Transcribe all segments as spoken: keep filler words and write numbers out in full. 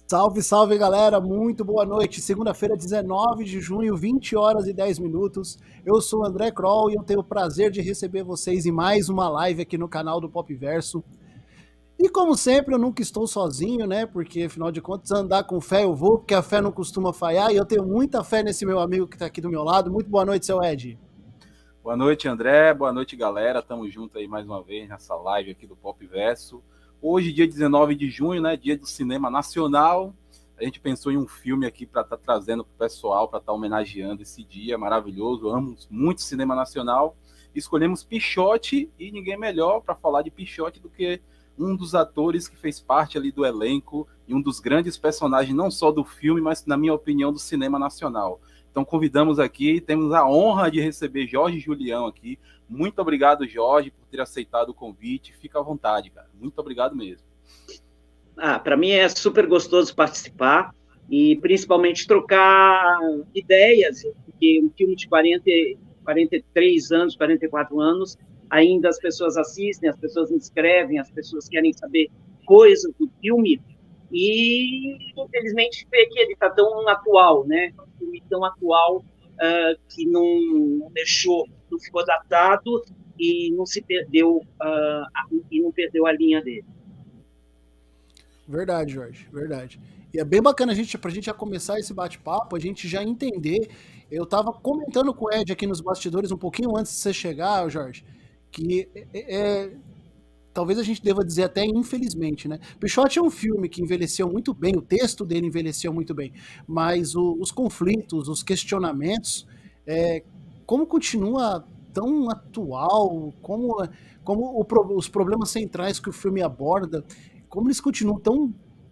Salve, salve galera, muito boa noite. Segunda-feira, dezenove de junho, vinte horas e dez minutos. Eu sou o André Kroll e eu tenho o prazer de receber vocês em mais uma live aqui no canal do Popverso. E como sempre, eu nunca estou sozinho, né? Porque afinal de contas, andar com fé eu vou, porque a fé não costuma falhar. E eu tenho muita fé nesse meu amigo que está aqui do meu lado. Muito boa noite, seu Ed. Boa noite, André. Boa noite, galera. Tamo junto aí mais uma vez nessa live aqui do Popverso. Hoje, dia dezenove de junho, né? Dia do cinema nacional. A gente pensou em um filme aqui para estar tá trazendo para o pessoal, para estar tá homenageando esse dia maravilhoso. Amo muito cinema nacional. Escolhemos Pichote e ninguém melhor para falar de Pichote do que um dos atores que fez parte ali do elenco e um dos grandes personagens, não só do filme, mas, na minha opinião, do cinema nacional. Então, convidamos aqui, temos a honra de receber Jorge Julião aqui. Muito obrigado, Jorge, por ter aceitado o convite. Fica à vontade, cara. Muito obrigado mesmo. Ah, para mim é super gostoso participar e, principalmente, trocar ideias, porque um filme de quarenta, quarenta e três anos, quarenta e quatro anos, ainda as pessoas assistem, as pessoas inscrevem, as pessoas querem saber coisas do filme e, infelizmente, ver que ele está tão atual, né? Um filme tão atual uh, que não deixou, não ficou datado e não se perdeu, uh, e não perdeu a linha dele. Verdade, Jorge, verdade. E é bem bacana a gente, pra gente já começar esse bate-papo, a gente já entender. Eu tava comentando com o Ed aqui nos bastidores um pouquinho antes de você chegar, Jorge, que é, é, talvez a gente deva dizer até infelizmente, né? Pichote é um filme que envelheceu muito bem, o texto dele envelheceu muito bem, mas o, os conflitos, os questionamentos, é, como continua tão atual, como, como o, os problemas centrais que o filme aborda, como eles continuam tão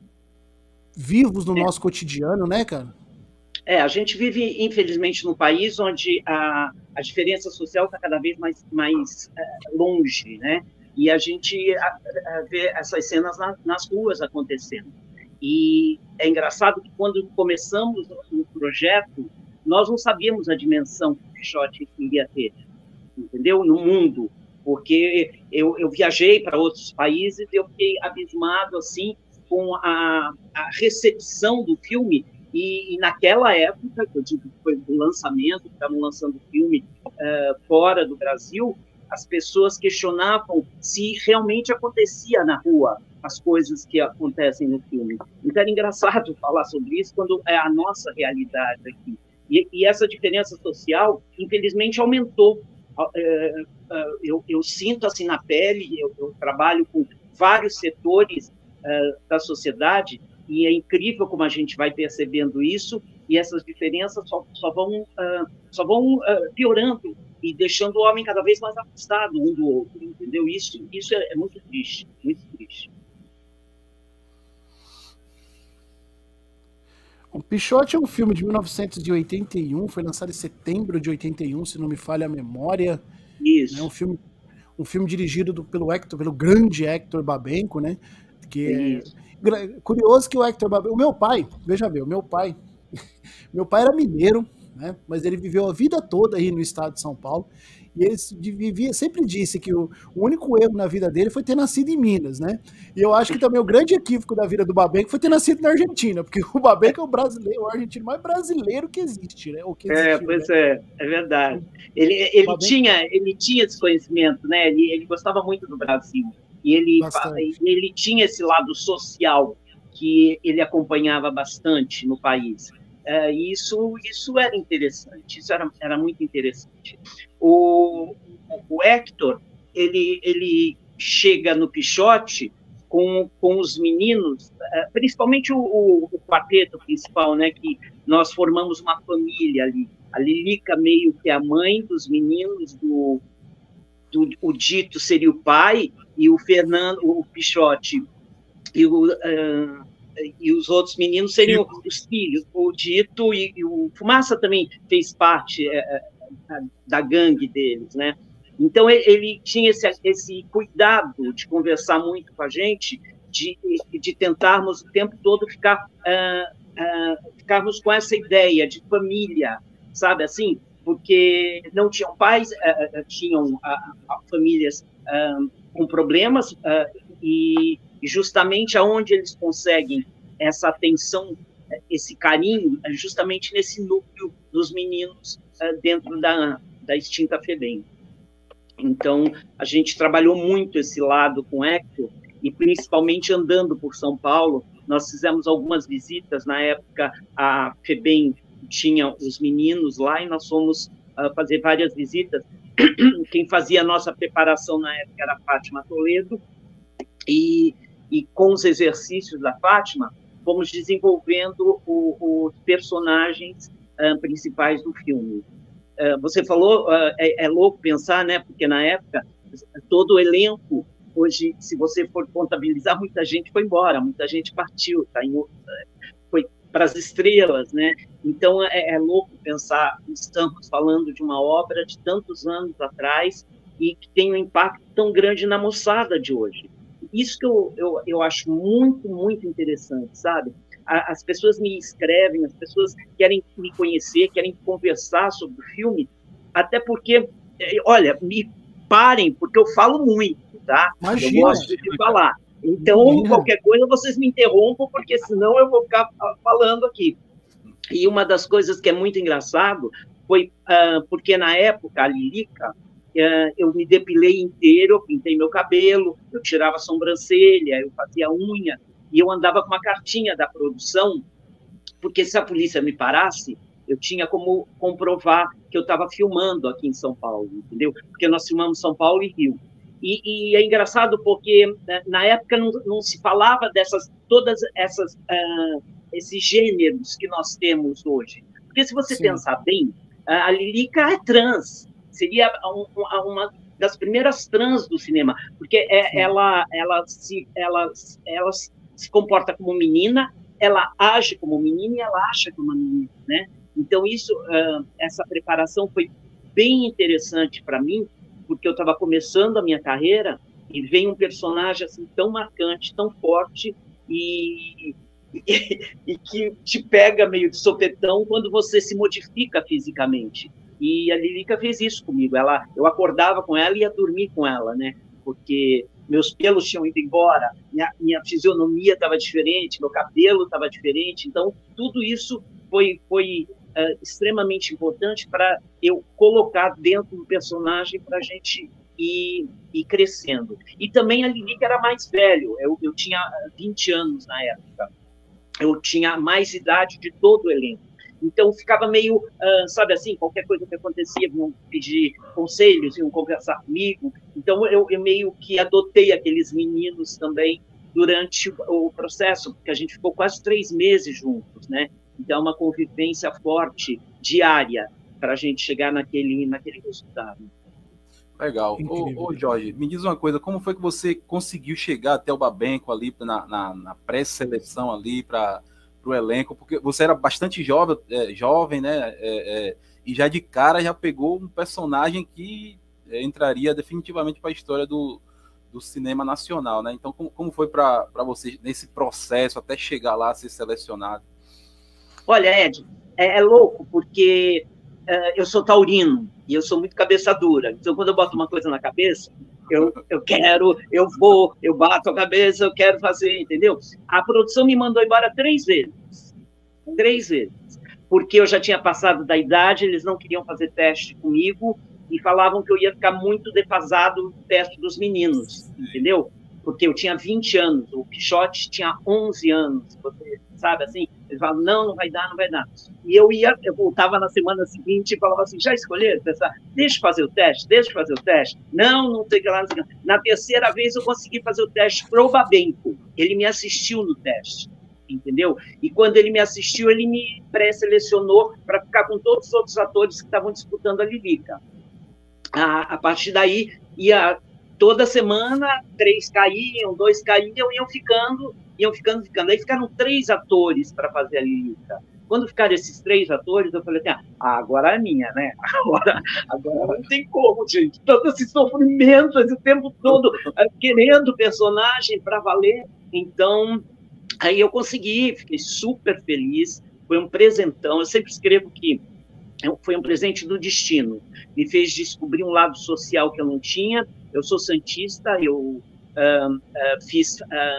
vivos no é. nosso cotidiano, né, cara? É, a gente vive, infelizmente, num país onde a, a diferença social está cada vez mais, mais uh, longe, né? E a gente a, a vê essas cenas na, nas ruas acontecendo. E é engraçado que, quando começamos o projeto, nós não sabíamos a dimensão que o Pichote iria ter, entendeu? No mundo. Porque eu, eu viajei para outros países e eu fiquei abismado, assim, com a, a recepção do filme. E, e naquela época, que eu digo que foi o lançamento, que estavam lançando o filme uh, fora do Brasil, as pessoas questionavam se realmente acontecia na rua as coisas que acontecem no filme. Então, era engraçado falar sobre isso quando é a nossa realidade aqui. E, e essa diferença social, infelizmente, aumentou. Uh, uh, eu, eu sinto assim na pele, eu, eu trabalho com vários setores uh, da sociedade, e é incrível como a gente vai percebendo isso, e essas diferenças só, só vão, uh, só vão uh, piorando e deixando o homem cada vez mais afastado um do outro, entendeu? Isso, isso é, é muito triste, muito triste. O Pichote é um filme de mil novecentos e oitenta e um, foi lançado em setembro de oitenta e um, se não me falha a memória. Isso. É um filme, um filme dirigido do, pelo Hector, pelo grande Hector Babenco, né? Que é curioso que o Hector Babenco, o meu pai, veja bem, o meu pai, meu pai era mineiro, né? Mas ele viveu a vida toda aí no estado de São Paulo. E ele vivia, sempre disse que o, o único erro na vida dele foi ter nascido em Minas, né? E eu acho que também o grande equívoco da vida do Babenco foi ter nascido na Argentina, porque o Babenco é o brasileiro, o argentino mais brasileiro que existe, né? O que existiu, é, pois né? é, é verdade. Ele, ele, Babenco... tinha, ele tinha esse conhecimento, né? Ele, ele gostava muito do Brasil. E ele, ele tinha esse lado social que ele acompanhava bastante no país. Uh, isso, isso era interessante, isso era, era muito interessante. O, o Hector, ele, ele chega no Pichote com, com os meninos, uh, principalmente o, o, o quarteto principal, né, que nós formamos uma família ali. A Lilica meio que é a mãe dos meninos, do, do, o Dito seria o pai, e o Fernando, o Pichote, e o... Uh, e os outros meninos seriam os filhos, o Dito e, e o Fumaça também fez parte é, da gangue deles, né? Então, ele, ele tinha esse, esse cuidado de conversar muito com a gente, de, de tentarmos o tempo todo ficar, uh, uh, ficarmos com essa ideia de família, sabe, assim? Porque não tinham pais, uh, uh, tinham uh, uh, famílias uh, com problemas, uh, e justamente aonde eles conseguem essa atenção, esse carinho, justamente nesse núcleo dos meninos dentro da, da extinta FEBEM. Então, a gente trabalhou muito esse lado com o Hector, e principalmente andando por São Paulo. Nós fizemos algumas visitas, na época a FEBEM tinha os meninos lá, e nós fomos uh, fazer várias visitas. Quem fazia a nossa preparação na época era a Fátima Toledo, e, e com os exercícios da Fátima, fomos desenvolvendo o, os personagens uh, principais do filme. Uh, você falou, uh, é, é louco pensar, né? Porque na época, todo o elenco, hoje, se você for contabilizar, muita gente foi embora, muita gente partiu, tá em, foi para as estrelas, né? Então, é, é louco pensar, estamos falando de uma obra de tantos anos atrás e que tem um impacto tão grande na moçada de hoje. Isso que eu, eu, eu acho muito, muito interessante, sabe? As pessoas me escrevem, as pessoas querem me conhecer, querem conversar sobre o filme, até porque, olha, me parem, porque eu falo muito, tá? Imagina. Eu gosto de falar. Então, Imagina. Qualquer coisa, vocês me interrompam, porque senão eu vou ficar falando aqui. E uma das coisas que é muito engraçado foi uh, porque, na época, a Lilica, uh, eu me depilei inteiro, eu pintei meu cabelo, eu tirava a sobrancelha, eu fazia unha, e eu andava com uma cartinha da produção, porque se a polícia me parasse, eu tinha como comprovar que eu estava filmando aqui em São Paulo, entendeu? Porque nós filmamos São Paulo e Rio. E, e é engraçado porque, né, na época, não, não se falava dessas, todas essas, uh, esses gêneros que nós temos hoje. Porque se você Sim. pensar bem, a Lilica é trans, seria um, uma das primeiras trans do cinema, porque é, ela, ela, se, ela, ela se comporta como menina, ela age como menina e ela acha como uma menina, né? Então, isso, uh, essa preparação foi bem interessante para mim, porque eu estava começando a minha carreira e veio um personagem assim, tão marcante, tão forte, e, e, e que te pega meio de sopetão quando você se modifica fisicamente. E a Lilica fez isso comigo. Ela, eu acordava com ela e ia dormir com ela, né? Porque meus pelos tinham ido embora, minha, minha fisionomia estava diferente, meu cabelo estava diferente, então tudo isso foi, foi uh, extremamente importante para eu colocar dentro do personagem para a gente ir, ir crescendo. E também a Lilica era mais velho, eu, eu tinha vinte anos na época, eu tinha mais idade de todo o elenco. Então, ficava meio, uh, sabe assim, qualquer coisa que acontecia, iam pedir conselhos, iam conversar comigo. Então, eu, eu meio que adotei aqueles meninos também durante o, o processo, porque a gente ficou quase três meses juntos, né? Então, uma convivência forte, diária, para a gente chegar naquele, naquele resultado. Legal. Ô, ô, Jorge, me diz uma coisa, como foi que você conseguiu chegar até o Babenco ali, na, na, na pré-seleção ali, para... o elenco, porque você era bastante jovem, é, jovem, né, é, é, e já de cara já pegou um personagem que é, entraria definitivamente para a história do, do cinema nacional, né? Então, como, como foi para você nesse processo até chegar lá a ser selecionado? Olha, Ed, é, é louco, porque uh, eu sou taurino e eu sou muito cabeça dura, então quando eu boto uma coisa na cabeça, Eu, eu quero, eu vou, eu bato a cabeça, eu quero fazer, entendeu? A produção me mandou embora três vezes. Três vezes. Porque eu já tinha passado da idade, eles não queriam fazer teste comigo e falavam que eu ia ficar muito defasado no teste dos meninos, entendeu? Porque eu tinha vinte anos, o Quixote tinha onze anos, você sabe assim? Eles falavam, não, não vai dar, não vai dar. E eu ia, eu voltava na semana seguinte e falava assim, já escolheram? Pensar, deixa eu fazer o teste, deixa eu fazer o teste. Não, não sei o que lá, não sei o que lá. Na terceira vez eu consegui fazer o teste pro Babenco. Ele me assistiu no teste, entendeu? E quando ele me assistiu, ele me pré-selecionou para ficar com todos os outros atores que estavam disputando a Lilica. A, a partir daí, ia toda semana, três caíam, dois caíam, iam ficando, iam ficando, ficando. Aí ficaram três atores para fazer a Lilica. Quando ficaram esses três atores, eu falei assim, ah, agora é minha, né? Agora, agora não tem como, gente. Todo esse sofrimento, esse tempo todo, querendo o personagem para valer. Então, aí eu consegui, fiquei super feliz. Foi um presentão. Eu sempre escrevo que foi um presente do destino. Me fez descobrir um lado social que eu não tinha. Eu sou santista, eu uh, uh, fiz... Uh,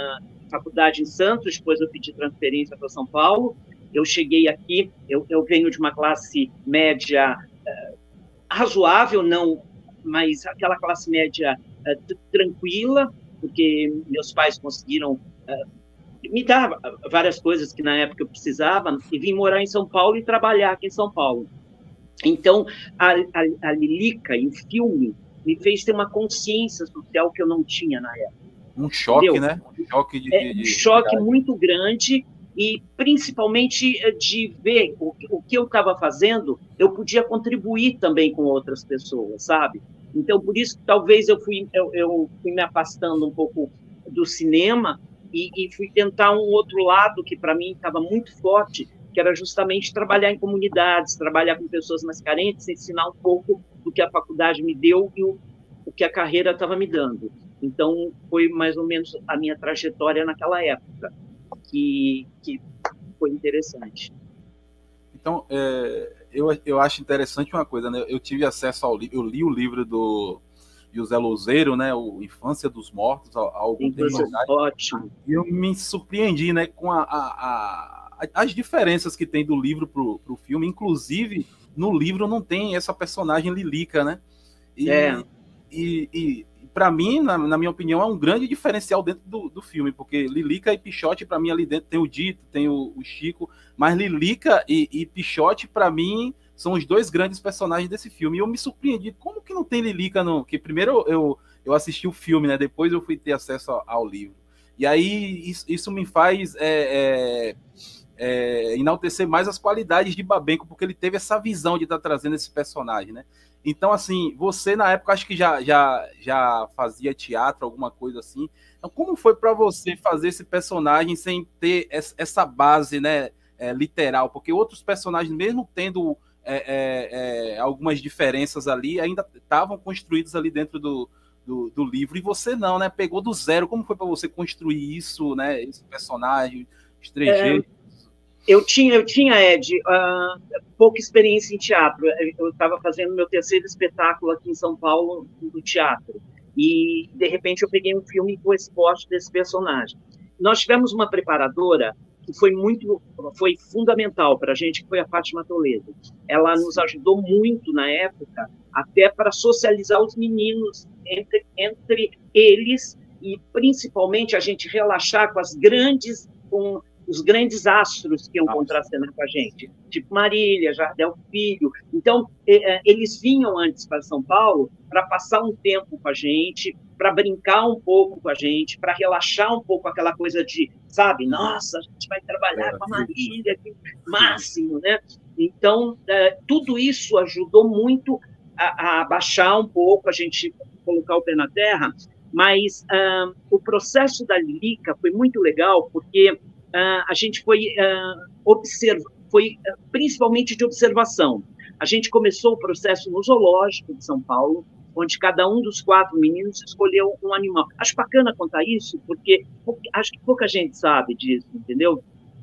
faculdade em Santos, depois eu pedi transferência para São Paulo. Eu cheguei aqui, eu, eu venho de uma classe média uh, razoável, não, mas aquela classe média uh, tranquila, porque meus pais conseguiram uh, me dar várias coisas que na época eu precisava, e vim morar em São Paulo e trabalhar aqui em São Paulo. Então, a, a, a Lilica e o filme me fez ter uma consciência social que eu não tinha na época. Um choque, Entendeu? né? Um choque de, é, de, um choque de... muito grande, e principalmente de ver o, o que eu estava fazendo, eu podia contribuir também com outras pessoas, sabe? Então, por isso que talvez eu fui, eu, eu fui me afastando um pouco do cinema e, e fui tentar um outro lado que para mim estava muito forte, que era justamente trabalhar em comunidades, trabalhar com pessoas mais carentes, ensinar um pouco do que a faculdade me deu e o, o que a carreira estava me dando. Então, foi mais ou menos a minha trajetória naquela época, que, que foi interessante. Então, é, eu, eu acho interessante uma coisa, né? Eu tive acesso ao livro, eu li o livro do José Louzeiro, né? O Infância dos Mortos, há algum tempo atrás. Ótimo. E eu me surpreendi, né, com a, a, a, as diferenças que tem do livro pro, pro filme. Inclusive, no livro não tem essa personagem Lilica, né? E, é. e, e para mim, na, na minha opinião, é um grande diferencial dentro do, do filme, porque Lilica e Pichote, para mim, ali dentro tem o Dito, tem o, o Chico, mas Lilica e, e Pichote, para mim, são os dois grandes personagens desse filme. E eu me surpreendi, como que não tem Lilica no... Que primeiro eu, eu assisti o filme, né? Depois eu fui ter acesso ao, ao livro. E aí isso, isso me faz é, é, é, enaltecer mais as qualidades de Babenco, porque ele teve essa visão de estar trazendo esse personagem, né? Então, assim, você na época acho que já, já, já fazia teatro, alguma coisa assim. Então, como foi para você fazer esse personagem sem ter essa base, né, é, literal? Porque outros personagens, mesmo tendo é, é, é, algumas diferenças ali, ainda estavam construídos ali dentro do, do, do livro. E você não, né? Pegou do zero. Como foi para você construir isso, né? Esse personagem, os trejeitos? É... Eu tinha, eu tinha, Ed, uh, pouca experiência em teatro. Eu estava fazendo meu terceiro espetáculo aqui em São Paulo, do teatro. E, de repente, eu peguei um filme com esse poste desse personagem. Nós tivemos uma preparadora que foi muito, foi fundamental para a gente, que foi a Fátima Toledo. Ela nos ajudou muito, na época, até para socializar os meninos entre, entre eles e, principalmente, a gente relaxar com as grandes... Com, os grandes astros que iam contracenar com a gente, tipo Marília, Jardel Filho. Então, eles vinham antes para São Paulo para passar um tempo com a gente, para brincar um pouco com a gente, para relaxar um pouco aquela coisa de, sabe, nossa, a gente vai trabalhar é, com a Marília, que máximo, né? Então, tudo isso ajudou muito a, a baixar um pouco, a gente colocar o pé na terra, mas uh, o processo da Lilica foi muito legal, porque Uh, a gente foi, uh, observa, foi uh, principalmente de observação. A gente começou o processo no zoológico de São Paulo, onde cada um dos quatro meninos escolheu um animal. Acho bacana contar isso, porque, porque acho que pouca gente sabe disso, entendeu?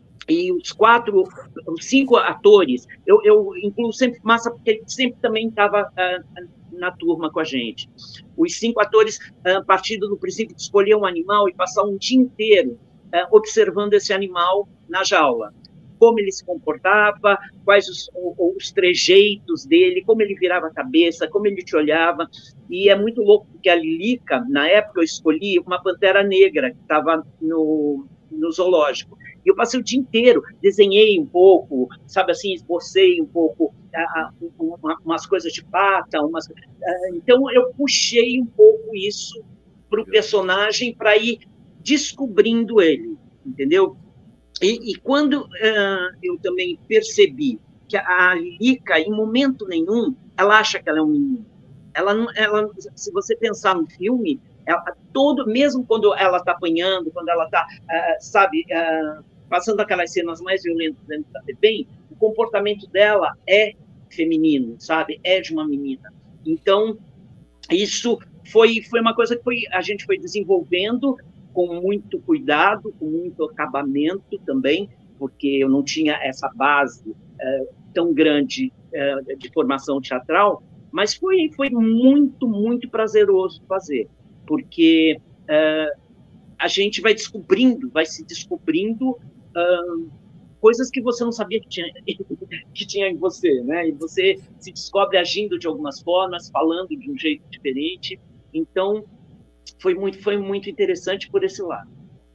E os quatro, os cinco atores, eu, eu incluo sempre Massa, porque ele sempre também estava uh, na turma com a gente. Os cinco atores, uh, partindo do princípio de escolher um animal e passar um dia inteiro observando esse animal na jaula, como ele se comportava, quais os, os trejeitos dele, como ele virava a cabeça, como ele te olhava. E é muito louco, porque a Lilica, na época eu escolhi uma pantera negra que estava no, no zoológico. E eu passei o dia inteiro, desenhei um pouco, sabe assim, esbocei um pouco uh, uma, umas coisas de pata, umas... Uh, então eu puxei um pouco isso para o personagem, para ir descobrindo ele, entendeu? E, e quando uh, eu também percebi que a Lilica, em momento nenhum, ela acha que ela é um menino. Ela, ela, se você pensar no filme, ela, todo, mesmo quando ela está apanhando, quando ela está, uh, sabe, uh, passando aquelas cenas mais violentas dentro da FEBEM, o comportamento dela é feminino, sabe? É de uma menina. Então, isso foi, foi uma coisa que foi, a gente foi desenvolvendo com muito cuidado, com muito acabamento também, porque eu não tinha essa base é, tão grande é, de formação teatral, mas foi, foi muito, muito prazeroso fazer, porque é, a gente vai descobrindo, vai se descobrindo uh, coisas que você não sabia que tinha, que tinha em você, né? E você se descobre agindo de algumas formas, falando de um jeito diferente. Então, foi muito, foi muito interessante por esse lado.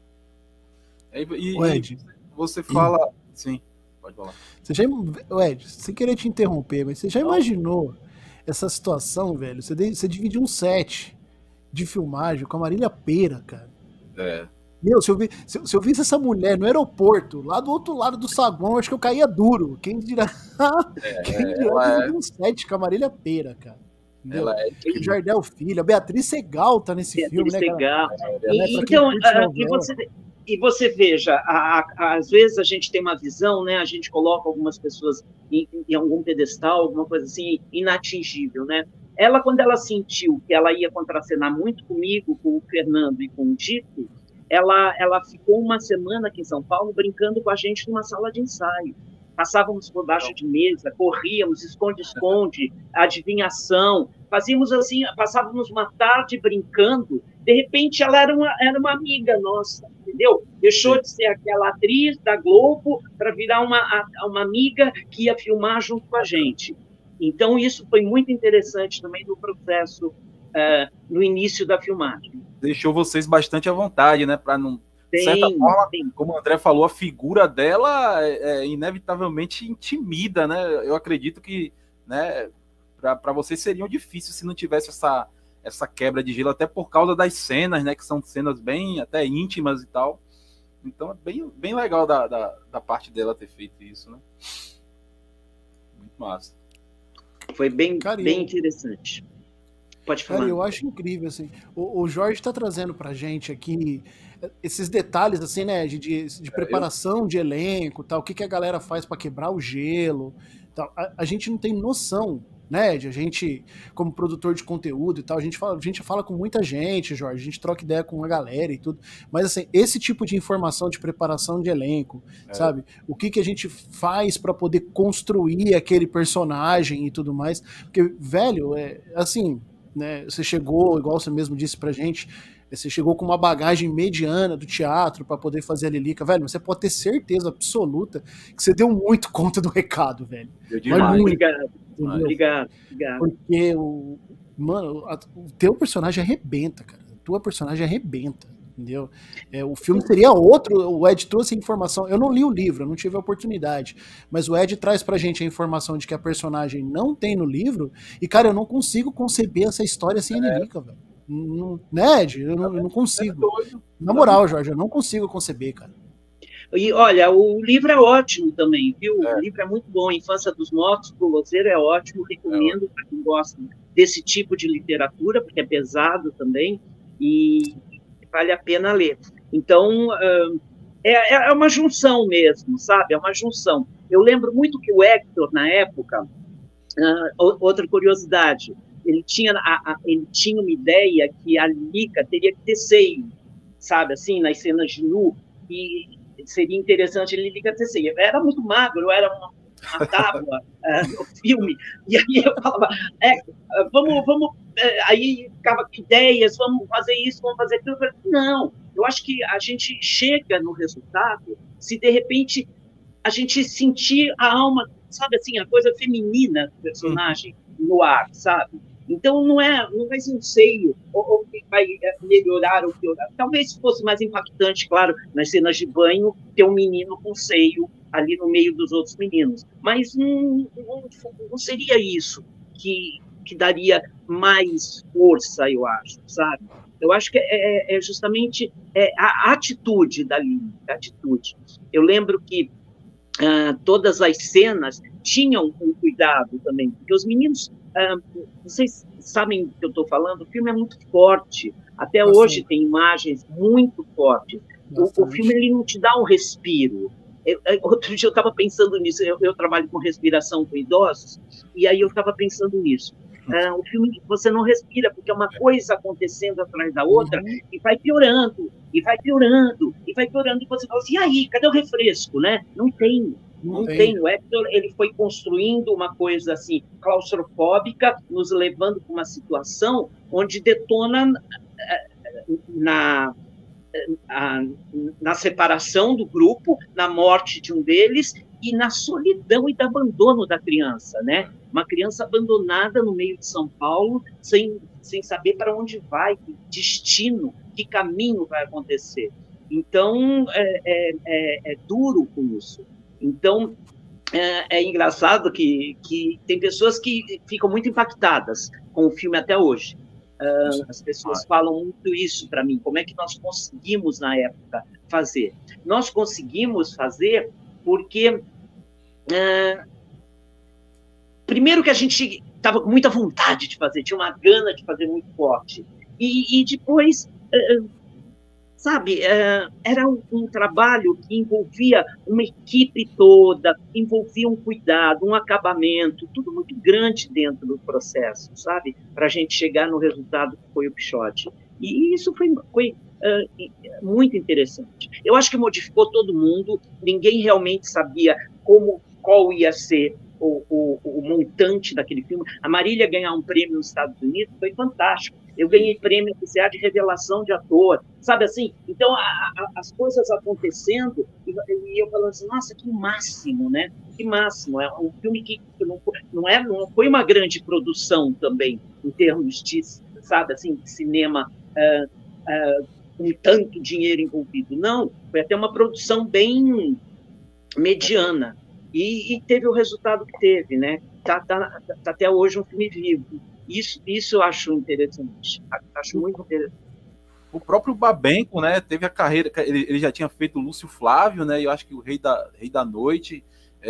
E, e, e você fala... E... Sim, pode falar. Você já, Ed, sem querer te interromper, mas você já não. imaginou essa situação, velho? Você, você dividiu um set de filmagem com a Marília Pêra, cara. É. Meu, se eu, vi, se, se eu visse essa mulher no aeroporto, lá do outro lado do saguão, eu acho que eu caía duro. Quem dirá? É, Quem dirá é... um set com a Marília Pêra, cara. Ela é o Jardel Filho, a Beatriz Segal tá nesse Beatriz filme, Segal. né, cara? E, é, então, uh, e, você, e você veja, a, a, às vezes a gente tem uma visão, né? A gente coloca algumas pessoas em, em algum pedestal, alguma coisa assim, inatingível, né? Ela, quando ela sentiu que ela ia contracenar muito comigo, com o Fernando e com o Dito, ela, ela ficou uma semana aqui em São Paulo brincando com a gente numa sala de ensaio. Passávamos por baixo de mesa, corríamos, esconde-esconde, adivinhação, fazíamos assim, passávamos uma tarde brincando, de repente ela era uma, era uma amiga nossa, entendeu? Deixou de ser aquela atriz da Globo para virar uma, uma amiga que ia filmar junto com a gente. Então, isso foi muito interessante também no processo, uh, no início da filmagem. Deixou vocês bastante à vontade, né? Para não... De certa forma, sim. Como o André falou, a figura dela é, é inevitavelmente intimida, né? Eu acredito que, né, para vocês seriam difícil se não tivesse essa, essa quebra de gelo, até por causa das cenas, né? Que são cenas bem até íntimas e tal. Então é bem, bem legal da, da, da parte dela ter feito isso, né? Muito massa. Foi bem, Cara, bem eu... interessante. Pode falar. Cara, eu acho incrível, assim. O, o Jorge está trazendo pra gente aqui esses detalhes, assim, né, de, de, de preparação de elenco, tal, o que, que a galera faz para quebrar o gelo, tal. A, a gente não tem noção, né, de a gente, como produtor de conteúdo e tal, a gente fala, a gente fala com muita gente, Jorge, a gente troca ideia com a galera e tudo, mas, assim, esse tipo de informação de preparação de elenco, é. sabe, o que, que a gente faz para poder construir aquele personagem e tudo mais, porque, velho, é, assim... Né, você chegou, igual você mesmo disse pra gente, você chegou com uma bagagem mediana do teatro para poder fazer a Lilica, velho, mas você pode ter certeza absoluta que você deu muito conta do recado, velho. Deu demais. Obrigado. Obrigado, obrigado. Porque o, mano, a, o teu personagem arrebenta, cara. A tua personagem arrebenta, entendeu? É, o filme seria outro, o Ed trouxe a informação, eu não li o livro, eu não tive a oportunidade, mas o Ed traz pra gente a informação de que a personagem não tem no livro, e cara, eu não consigo conceber essa história sem a Lilica, velho. Não, né, Ed? Eu não, eu não consigo. Na moral, Jorge, eu não consigo conceber, cara. E olha, o livro é ótimo também, viu? É. O livro é muito bom, Infância dos Mortos, do Lozeiro, é ótimo, recomendo é. para quem gosta desse tipo de literatura, porque é pesado também, e vale a pena ler. Então, é, é uma junção mesmo, sabe? É uma junção. Eu lembro muito que o Hector, na época, outra curiosidade, ele tinha, a, a, ele tinha uma ideia que a Lilica teria que ter seio, sabe? Assim, nas cenas de nu, e seria interessante a Lilica ter seio. Era muito magro, eu era uma, uma tábua uh, no filme, e aí eu falava, é, vamos, vamos, é, aí ficava com ideias, vamos fazer isso, vamos fazer aquilo. Eu falei, não, eu acho que a gente chega no resultado se, de repente, a gente sentir a alma, sabe assim, a coisa feminina do personagem no ar, sabe? Então, não é, não vai ser um seio, ou, ou que vai melhorar ou piorar. Talvez fosse mais impactante, claro, nas cenas de banho, ter um menino com seio ali no meio dos outros meninos. Mas não, não, não seria isso que, que daria mais força, eu acho, sabe? Eu acho que é, é justamente é a atitude da Lili, a atitude. Eu lembro que uh, todas as cenas tinham um cuidado também, porque os meninos... Uh, vocês sabem do que eu estou falando, o filme é muito forte, até Bastante. Hoje tem imagens muito fortes. O, o filme ele não te dá um respiro. Eu, eu, outro dia eu estava pensando nisso, eu, eu trabalho com respiração com idosos, e aí eu estava pensando nisso. Uh, o filme você não respira, porque é uma coisa acontecendo atrás da outra, uhum. e vai piorando, e vai piorando, e vai piorando, e você fala assim, e aí, cadê o refresco, né? Não tem. Não tem. tem. O Hector, ele foi construindo uma coisa assim, claustrofóbica, nos levando para uma situação onde detona na, a, na separação do grupo, na morte de um deles e na solidão e do abandono da criança, né? Uma criança abandonada no meio de São Paulo, sem, sem saber para onde vai, que destino, que caminho vai acontecer. Então, é, é, é, é duro com isso. Então, é, é engraçado que, que tem pessoas que ficam muito impactadas com o filme até hoje. Uh, as pessoas falam muito isso para mim, como é que nós conseguimos, na época, fazer. Nós conseguimos fazer porque, uh, primeiro que a gente estava com muita vontade de fazer, tinha uma gana de fazer muito forte, e, e depois... Uh, Sabe, era um, um trabalho que envolvia uma equipe toda, envolvia um cuidado, um acabamento, tudo muito grande dentro do processo, sabe? Para a gente chegar no resultado que foi o Quixote. E isso foi, foi uh, muito interessante. Eu acho que modificou todo mundo, ninguém realmente sabia como, qual ia ser o, o, o montante daquele filme. A Marília ganhar um prêmio nos Estados Unidos foi fantástico. Eu ganhei prêmio oficial de revelação de ator, sabe assim? Então, a, a, as coisas acontecendo, e, e eu falando assim, nossa, que máximo, né? Que máximo. É um filme que não, não, é, não foi uma grande produção também, em termos de, sabe assim, de cinema, uh, uh, com tanto dinheiro envolvido. Não, foi até uma produção bem mediana. E, e teve o resultado que teve, né? Tá, tá, tá até hoje um filme vivo. Isso, isso eu acho interessante. Acho muito interessante. O próprio Babenco, né? Teve a carreira. Ele, ele já tinha feito o Lúcio Flávio, né? Eu acho que o Rei da, Rei da Noite.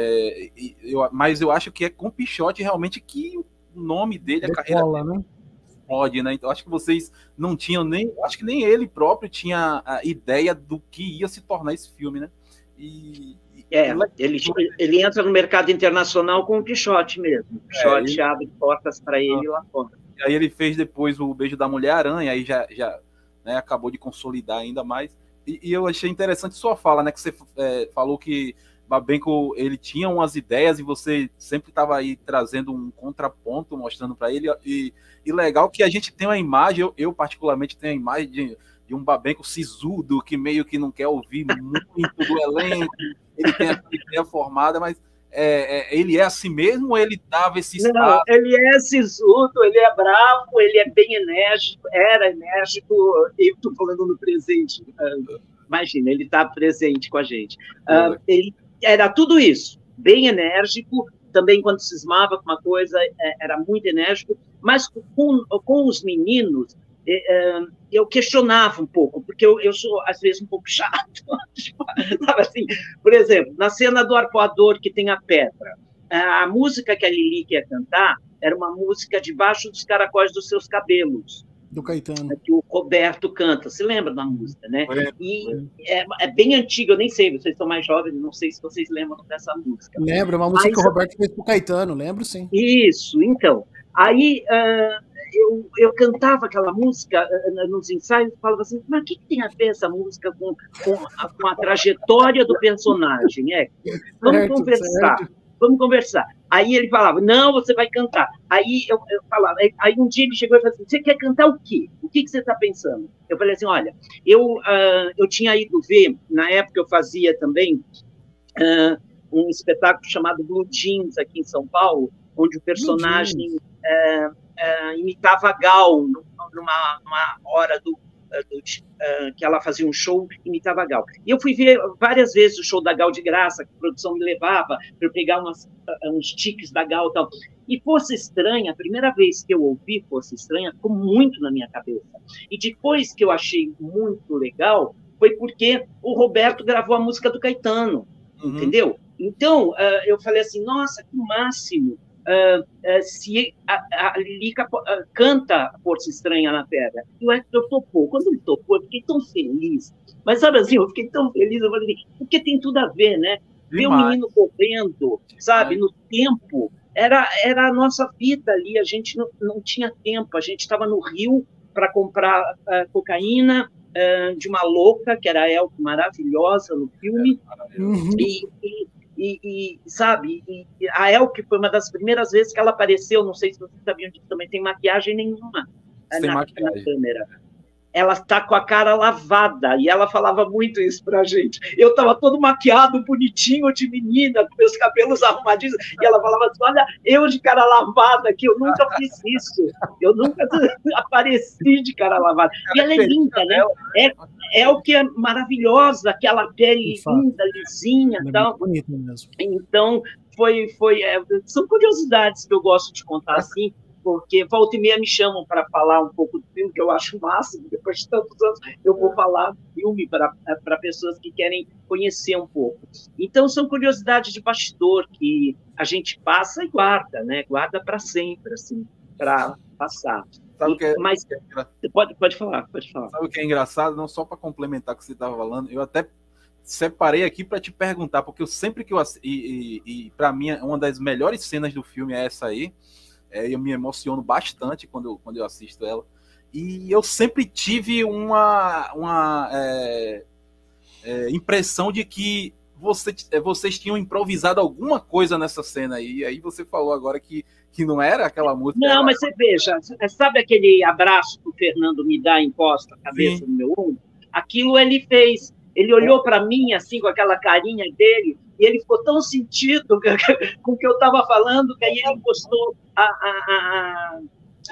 É, eu, mas eu acho que é com Quixote realmente que o nome dele, a carreira dele, né? Pode, né? Então acho que vocês não tinham nem. Acho que nem ele próprio tinha a ideia do que ia se tornar esse filme, né? E. É, ele, ele entra no mercado internacional com o Quixote mesmo. O Quixote é, ele... abre portas para ele ah, lá fora. E aí ele fez depois o Beijo da Mulher-Aranha, aí já, já né, acabou de consolidar ainda mais. E, e eu achei interessante sua fala, né? Que você é, falou que Babenco, ele tinha umas ideias e você sempre estava aí trazendo um contraponto, mostrando para ele. E, e legal que a gente tem uma imagem, eu, eu particularmente tenho a imagem de, de um Babenco sisudo, que meio que não quer ouvir muito do elenco. Ele tem a ideia formada, mas é, é, ele é assim mesmo ou ele dava esse espaço? Não, ele é sisudo, ele é bravo, ele é bem enérgico, era enérgico, eu estou falando no presente. Uh, imagina, ele está presente com a gente. Uh, ele era tudo isso, bem enérgico, também quando cismava com uma coisa, era muito enérgico, mas com, com os meninos, eu questionava um pouco, porque eu, eu sou, às vezes, um pouco chato. Assim, por exemplo, na cena do arpoador que tem a pedra, a música que a Lili quer cantar era uma música Debaixo dos Caracóis dos Seus Cabelos, do Caetano, que o Roberto canta. Você lembra da música, né? E é, é bem antiga, eu nem sei, vocês são mais jovens, não sei se vocês lembram dessa música. Lembro, é uma música Mas, que o Roberto fez pro Caetano, lembro sim. Isso, então. Aí... Uh, Eu, eu cantava aquela música uh, nos ensaios e falava assim, mas o que, que tem a ver essa música com, com, a, com a trajetória do personagem? É, vamos certo, conversar, certo. vamos conversar. Aí ele falava, não, você vai cantar. Aí eu, eu falava, aí um dia ele chegou e falou assim, você quer cantar o quê? O que, que você está pensando? Eu falei assim, olha, eu, uh, eu tinha ido ver, na época eu fazia também uh, um espetáculo chamado Blue Jeans aqui em São Paulo, onde o personagem... Uh, Uh, imitava Gal, numa, numa hora do, uh, do, uh, que ela fazia um show, imitava Gal. E eu fui ver várias vezes o show da Gal de graça, que a produção me levava para eu pegar umas, uh, uns tiques da Gal e tal. E Força Estranha, a primeira vez que eu ouvi Força Estranha, ficou muito na minha cabeça. E depois que eu achei muito legal, foi porque o Roberto gravou a música do Caetano, uhum. entendeu? Então, uh, eu falei assim, nossa, que máximo. Uh, uh, se a, a Lilica uh, canta Força Estranha na Pedra. E o Hector topou. Quando ele topou, eu fiquei tão feliz. Mas, sabe assim, eu fiquei tão feliz, eu falei, porque tem tudo a ver, né? Ver o menino correndo, sabe, no tempo, era, era a nossa vida ali, a gente não, não tinha tempo, a gente estava no Rio para comprar uh, cocaína uh, de uma louca, que era a Elke, maravilhosa no filme, é, e, e E, e, sabe, e a Elke foi uma das primeiras vezes que ela apareceu, não sei se vocês sabiam disso também, sem maquiagem nenhuma sem na, maquiagem. na câmera. ela está com a cara lavada, e ela falava muito isso para a gente. Eu estava todo maquiado, bonitinho, de menina, com meus cabelos arrumadinhos, e ela falava assim, olha, eu de cara lavada, que eu nunca fiz isso, eu nunca apareci de cara lavada. E ela é linda, né? É, é o que é maravilhosa, aquela pele linda, lisinha e tal. Bonito mesmo. Então, foi, foi, é, são curiosidades que eu gosto de contar assim, porque volta e meia me chamam para falar um pouco do filme, que eu acho o máximo, depois de tantos anos eu vou falar do filme para pessoas que querem conhecer um pouco. Então, são curiosidades de bastidor que a gente passa e guarda, né? Guarda para sempre, assim, para passar. Sabe o que é, Mas que é pode, pode falar, pode falar. Sabe o que é engraçado? Não só para complementar o que você estava falando, eu até separei aqui para te perguntar, porque eu sempre que eu e, e, e para mim uma das melhores cenas do filme é essa aí. É, eu me emociono bastante quando eu, quando eu assisto ela. E eu sempre tive uma, uma é, é, impressão de que você, vocês tinham improvisado alguma coisa nessa cena aí. E aí você falou agora que, que não era aquela música. Não, era... mas você veja, sabe aquele abraço que o Fernando me dá, encosta a cabeça Sim. no meu ombro? Aquilo ele fez. Ele olhou para mim, assim, com aquela carinha dele, e ele ficou tão sentido com o que eu estava falando, que aí ele postou a, a, a,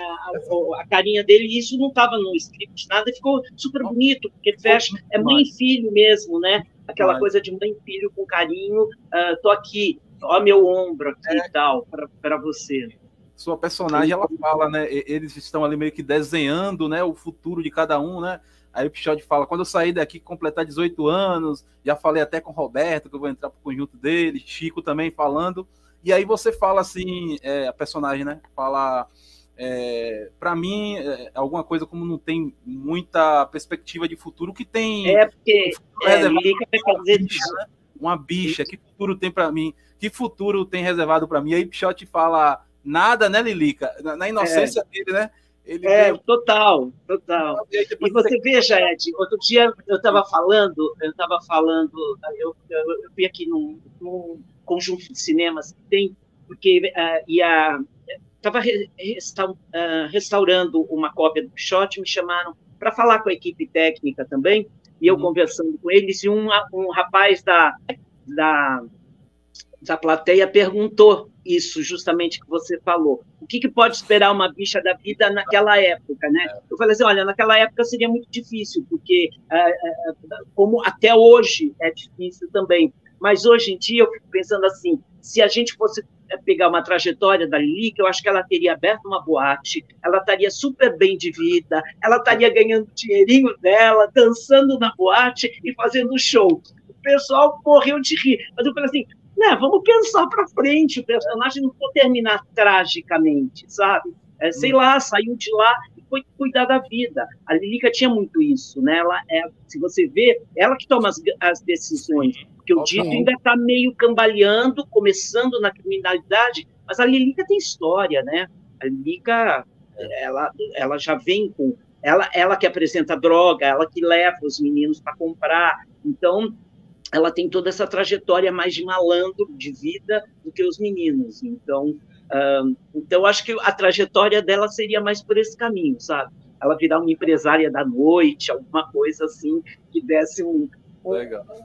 a, a carinha dele, e isso não estava no script, nada, e ficou super bonito, porque fecha, é mãe e filho mesmo, né? Aquela Mas... coisa de mãe e filho com carinho, uh, tô aqui, ó meu ombro aqui é. e tal, para você. Sua personagem, ela fala, né? Eles estão ali meio que desenhando, né, o futuro de cada um, né? Aí o Pichote fala, quando eu sair daqui, completar dezoito anos, já falei até com o Roberto, que eu vou entrar pro conjunto dele, Chico também falando, e aí você fala assim, é, a personagem, né, fala, é, para mim, é, alguma coisa como não tem muita perspectiva de futuro, que tem... É, porque é, Lilica vai fazer bicha, né? Uma bicha, que futuro tem para mim? Que futuro tem reservado para mim? Aí o Pichote fala, nada, né, Lilica? Na, na inocência é. dele, né? Ele é, veio... total, total. E você veja, Ed, outro dia eu estava falando, eu estava falando, eu, eu, eu fui aqui num, num conjunto de cinemas que tem, porque uh, ia, estava re, resta, uh, restaurando uma cópia do Pichote, me chamaram para falar com a equipe técnica também, e eu uhum. conversando com eles, e um, um rapaz da, da, da plateia perguntou isso justamente que você falou. O que, que pode esperar uma bicha da vida naquela época, né? Eu falei assim, olha, naquela época seria muito difícil, porque uh, uh, como até hoje é difícil também, mas hoje em dia eu fico pensando assim, se a gente fosse pegar uma trajetória da Lilica, eu acho que ela teria aberto uma boate, ela estaria super bem de vida, ela estaria ganhando o dinheirinho dela, dançando na boate e fazendo show. O pessoal morreu de rir, mas eu falei assim, né, vamos pensar para frente, o personagem não pode terminar tragicamente, sabe? É, sei lá, saiu de lá e foi cuidar da vida. A Lilica tinha muito isso, né? Ela é, se você vê, ela que toma as, as decisões, porque o Dito ainda está meio cambaleando, começando na criminalidade, mas a Lilica tem história, né? A Lilica, ela, ela já vem com... Ela, ela que apresenta droga, ela que leva os meninos para comprar, então... ela tem toda essa trajetória mais de malandro de vida do que os meninos. Então, uh, então acho que a trajetória dela seria mais por esse caminho, sabe? Ela virar uma empresária da noite, alguma coisa assim, que desse um, uma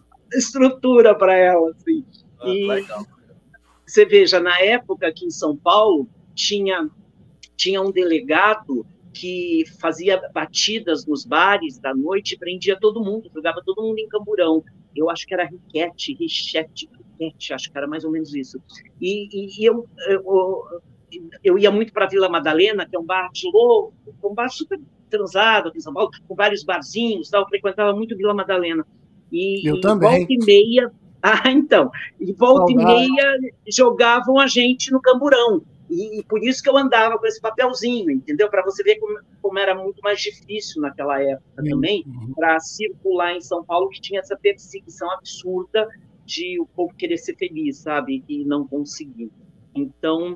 estrutura para ela. Assim. Ah, e legal. Você veja, na época aqui em São Paulo, tinha, tinha um delegado que fazia batidas nos bares da noite, prendia todo mundo, jogava todo mundo em camburão. Eu acho que era Riquete, Richete, Riquete, acho que era mais ou menos isso. E, e, e eu, eu, eu ia muito para a Vila Madalena, que é um bar de louco, um bar super transado aqui em São Paulo, com vários barzinhos, tal. Eu frequentava muito Vila Madalena. E, eu e também. Volta e meia... Ah, então. E volta Saudade. e meia jogavam a gente no camburão. E, e por isso que eu andava com esse papelzinho, entendeu? Para você ver como, como era muito mais difícil naquela época também, uhum. para circular em São Paulo, que tinha essa perseguição absurda de o povo querer ser feliz, sabe? E não conseguir. Então,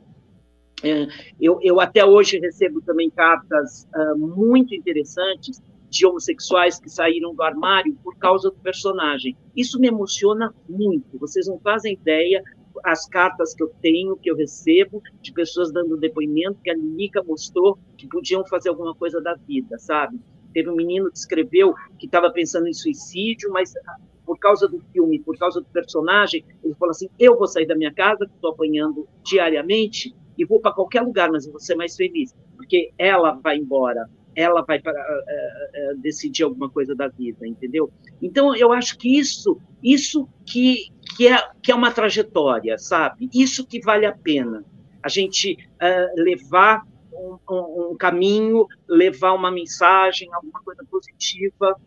é, eu, eu até hoje recebo também cartas uh, muito interessantes de homossexuais que saíram do armário por causa do personagem. Isso me emociona muito. Vocês não fazem ideia as cartas que eu tenho, que eu recebo, de pessoas dando depoimento que a Lilica mostrou que podiam fazer alguma coisa da vida, sabe? Teve um menino que escreveu que estava pensando em suicídio, mas por causa do filme, por causa do personagem, ele falou assim, eu vou sair da minha casa, que estou apanhando diariamente, e vou para qualquer lugar, mas eu vou ser mais feliz, porque ela vai embora, ela vai para, uh, uh, decidir alguma coisa da vida, entendeu? Então, eu acho que isso, isso que, que, é, que é uma trajetória, sabe? Isso que vale a pena. A gente uh, levar um, um, um caminho, levar uma mensagem, alguma coisa positiva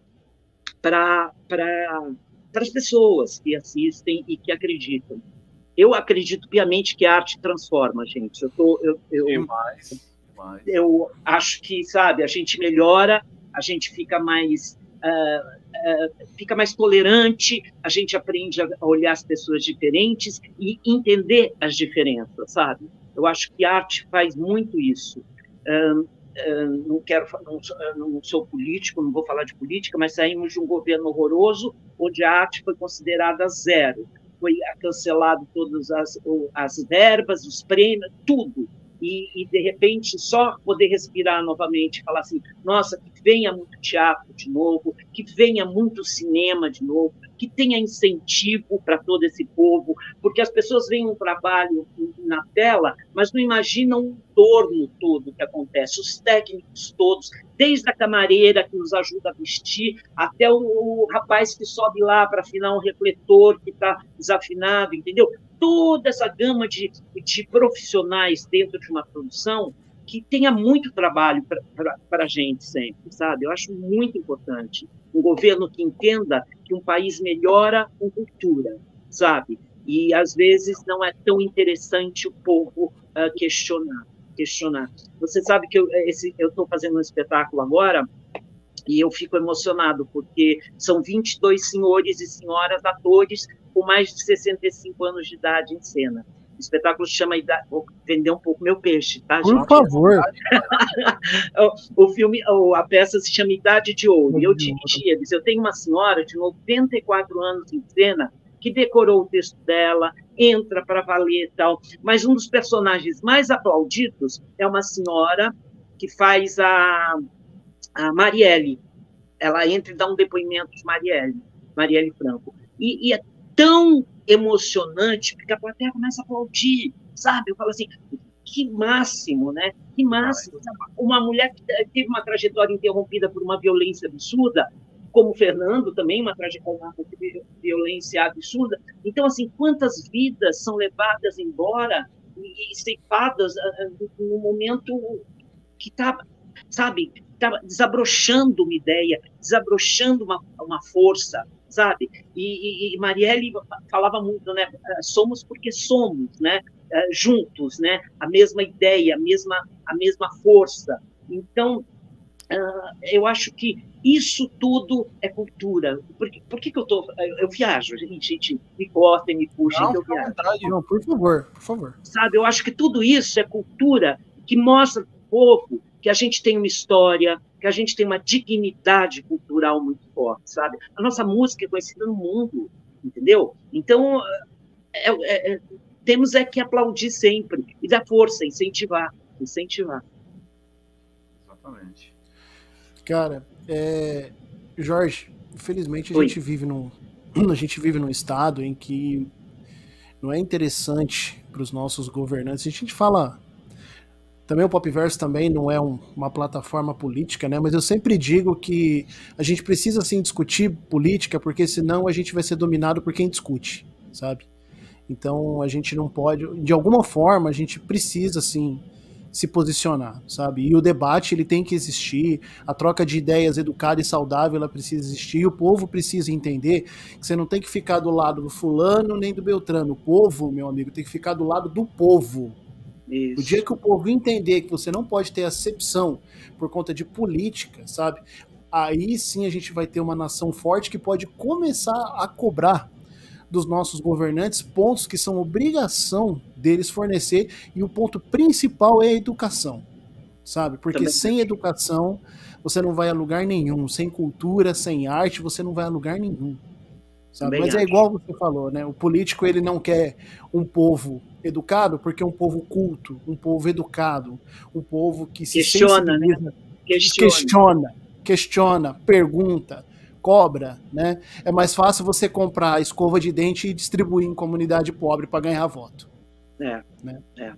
para as pessoas que assistem e que acreditam. Eu acredito piamente que a arte transforma, gente. Eu, tô, eu, eu, demais, demais. eu acho que, sabe, a gente melhora, a gente fica mais, uh, uh, fica mais tolerante, a gente aprende a olhar as pessoas diferentes e entender as diferenças, sabe? Eu acho que a arte faz muito isso. Uh, uh, não quero, não, não sou político, não vou falar de política, mas saímos de um governo horroroso, onde a arte foi considerada zero. Foi cancelado todas as, as verbas, os prêmios, tudo. E, e, de repente, só poder respirar novamente, falar assim, nossa, que venha muito teatro de novo, que venha muito cinema de novo, que tenha incentivo para todo esse povo, porque as pessoas veem um trabalho na tela, mas não imaginam o entorno todo que acontece, os técnicos todos, desde a camareira que nos ajuda a vestir, até o, o rapaz que sobe lá para afinar um refletor que está desafinado, entendeu? Toda essa gama de, de profissionais dentro de uma produção que tenha muito trabalho para a gente sempre, sabe? Eu acho muito importante. Um governo que entenda que um país melhora com cultura, sabe? E, às vezes, não é tão interessante o povo uh, questionar, questionar. Você sabe que eu estou fazendo um espetáculo agora e eu fico emocionado, porque são vinte e dois senhores e senhoras atores com mais de sessenta e cinco anos de idade em cena. O espetáculo chama... Vou vender um pouco meu peixe, tá, gente? Por favor. o, o filme, a peça se chama Idade de Ouro, e eu dirigi eles. Eu tenho uma senhora de noventa e quatro anos em cena, que decorou o texto dela, entra para valer e tal, mas um dos personagens mais aplaudidos é uma senhora que faz a, a Marielle. Ela entra e dá um depoimento de Marielle, Marielle Franco. E, e é tão emocionante, porque a plateia começa a aplaudir, sabe? Eu falo assim, que máximo, né? Que máximo. Uma mulher que teve uma trajetória interrompida por uma violência absurda, como o Fernando também, uma trajetória de violência absurda. Então, assim, quantas vidas são levadas embora e ceifadas no momento que está, sabe, tá desabrochando uma ideia, desabrochando uma, uma força, sabe? E, e, e Marielle falava muito, né? Somos porque somos, né? Juntos, né? A mesma ideia, a mesma, a mesma força. Então, Uh, eu acho que isso tudo é cultura. Por, por que, que eu tô... Eu viajo, gente, gente me corta e me puxa, não, então eu viajo. Não, por favor, por favor. Sabe, eu acho que tudo isso é cultura que mostra para o povo que a gente tem uma história, que a gente tem uma dignidade cultural muito forte, sabe? A nossa música é conhecida no mundo, entendeu? Então, é, é, é, temos é que aplaudir sempre e dar força, incentivar, incentivar. Exatamente. Cara, é... Jorge, infelizmente a Oi. gente vive num a gente vive num estado em que não é interessante para os nossos governantes. A gente fala também, o Popverso também não é um, uma plataforma política, né? Mas eu sempre digo que a gente precisa sim discutir política, porque senão a gente vai ser dominado por quem discute, sabe? Então a gente não pode, de alguma forma a gente precisa sim se posicionar, sabe? E o debate ele tem que existir, a troca de ideias educada e saudável ela precisa existir, e o povo precisa entender que você não tem que ficar do lado do fulano nem do beltrano. O povo, meu amigo, tem que ficar do lado do povo. Isso. O dia que o povo entender que você não pode ter acepção por conta de política, sabe? Aí sim a gente vai ter uma nação forte que pode começar a cobrar dos nossos governantes pontos que são obrigação deles fornecer, e o ponto principal é a educação, sabe? Porque também sem educação você não vai a lugar nenhum, sem cultura, sem arte você não vai a lugar nenhum, sabe? Mas é igual você falou, né? O político ele não quer um povo educado porque é um povo culto, um povo educado, um povo que se questiona, sensibiliza, né? Questiona. questiona, questiona, pergunta, cobra, né? É mais fácil você comprar escova de dente e distribuir em comunidade pobre para ganhar voto. É, né? é.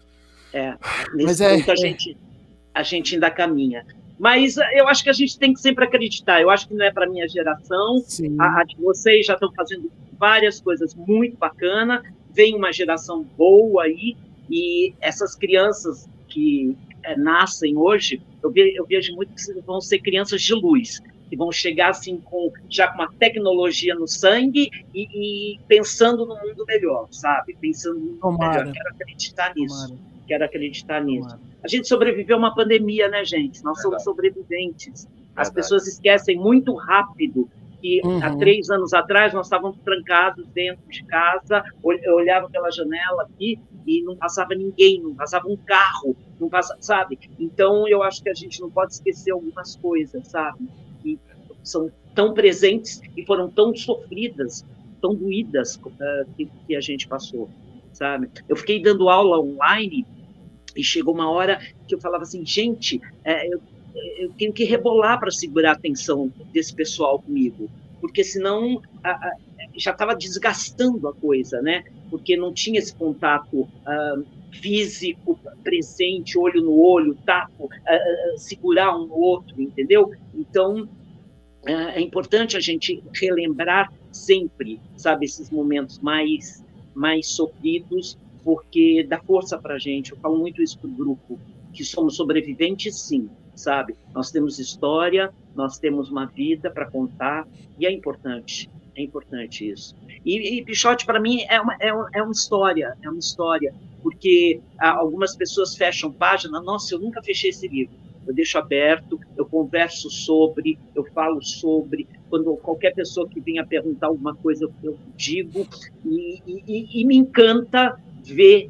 é. Nesse Mas é, ponto a, é... Gente, a gente ainda caminha. Mas eu acho que a gente tem que sempre acreditar. Eu acho que não é para a minha geração. A, a de vocês já estão fazendo várias coisas muito bacanas. Vem uma geração boa aí. E essas crianças que é, nascem hoje, eu, ve, eu vejo muito que vão ser crianças de luz, que vão chegar assim com, já com uma tecnologia no sangue e, e pensando no mundo melhor, sabe? Pensando no mundo Tomara. melhor. Quero acreditar nisso. Tomara. Quero acreditar nisso. Tomara. A gente sobreviveu a uma pandemia, né, gente? Nós Verdade. somos sobreviventes. Verdade. As pessoas esquecem muito rápido que uhum. há três anos atrás nós estávamos trancados dentro de casa, eu olhava pela janela aqui e não passava ninguém, não passava um carro, não passava, sabe? Então, eu acho que a gente não pode esquecer algumas coisas, sabe? Que são tão presentes e foram tão sofridas, tão doídas uh, que, que a gente passou, sabe? Eu fiquei dando aula online e chegou uma hora que eu falava assim, gente, é, eu, eu tenho que rebolar para segurar a atenção desse pessoal comigo, porque senão a, a, já estava desgastando a coisa, né? Porque não tinha esse contato uh, físico, presente, olho no olho, tato, uh, uh, segurar um no outro, entendeu? Então, uh, é importante a gente relembrar sempre, sabe, esses momentos mais, mais sofridos, porque dá força para a gente. Eu falo muito isso para o grupo, que somos sobreviventes, sim, sabe? Nós temos história, nós temos uma vida para contar, e é importante, é importante isso. E, e Pichote, para mim, é uma, é, uma, é uma história, é uma história, porque ah, algumas pessoas fecham página, nossa, eu nunca fechei esse livro. Eu deixo aberto, eu converso sobre, eu falo sobre, quando qualquer pessoa que venha perguntar alguma coisa, eu, eu digo, e, e, e me encanta ver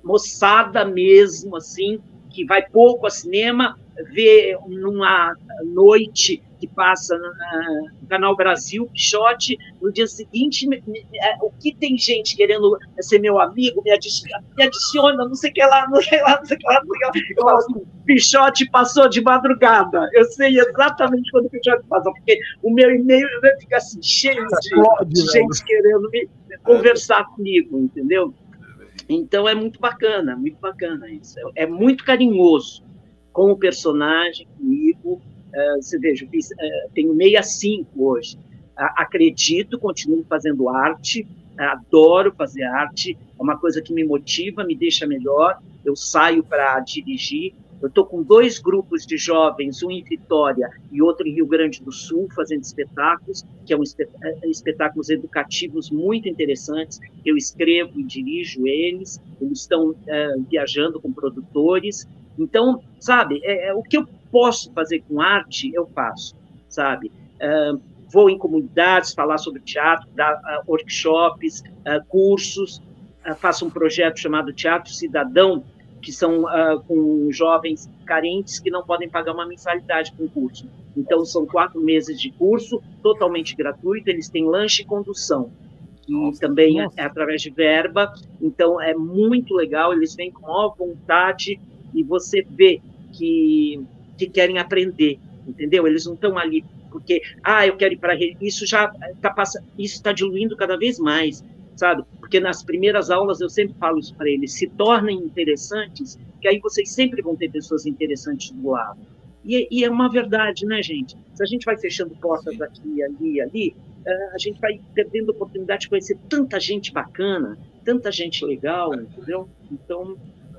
moçada mesmo, assim, que vai pouco ao cinema, ver numa noite que passa no Canal Brasil, Pichote, no dia seguinte, me, me, o que tem gente querendo ser meu amigo, me adiciona, me adiciona, não sei o que lá, não sei lá, não sei o que lá, não sei o que lá. Eu falo assim, Pichote passou de madrugada. Eu sei exatamente quando o Pichote passou, porque o meu e-mail fica assim, cheio de, de gente querendo me, conversar comigo, entendeu? Então é muito bacana, muito bacana isso. É, é muito carinhoso com o personagem, comigo. Uh, você veja, eu fiz, uh, tenho sessenta e cinco hoje. Uh, acredito, continuo fazendo arte, uh, adoro fazer arte, é uma coisa que me motiva, me deixa melhor. Eu saio para dirigir. Eu estou com dois grupos de jovens, um em Vitória e outro em Rio Grande do Sul, fazendo espetáculos, que são espetáculos educativos muito interessantes. Eu escrevo e dirijo eles, eles estão uh, viajando com produtores. Então, sabe, é, é, o que eu posso fazer com arte, eu faço, sabe? Uh, vou em comunidades falar sobre teatro, dar uh, workshops, uh, cursos, uh, faço um projeto chamado Teatro Cidadão, que são uh, com jovens carentes que não podem pagar uma mensalidade para um curso. Então, são quatro meses de curso, totalmente gratuito, eles têm lanche e condução, e nossa, também nossa. É através de verba, então é muito legal, eles vêm com maior vontade, e você vê que, que querem aprender, entendeu? Eles não estão ali porque, ah, eu quero ir para... Isso já está passando, isso está diluindo cada vez mais, sabe? Porque nas primeiras aulas eu sempre falo isso para eles, se tornem interessantes, que aí vocês sempre vão ter pessoas interessantes do lado. E, e é uma verdade, né, gente? Se a gente vai fechando portas aqui, ali, ali, a gente vai perdendo a oportunidade de conhecer tanta gente bacana, tanta gente legal, entendeu? Então,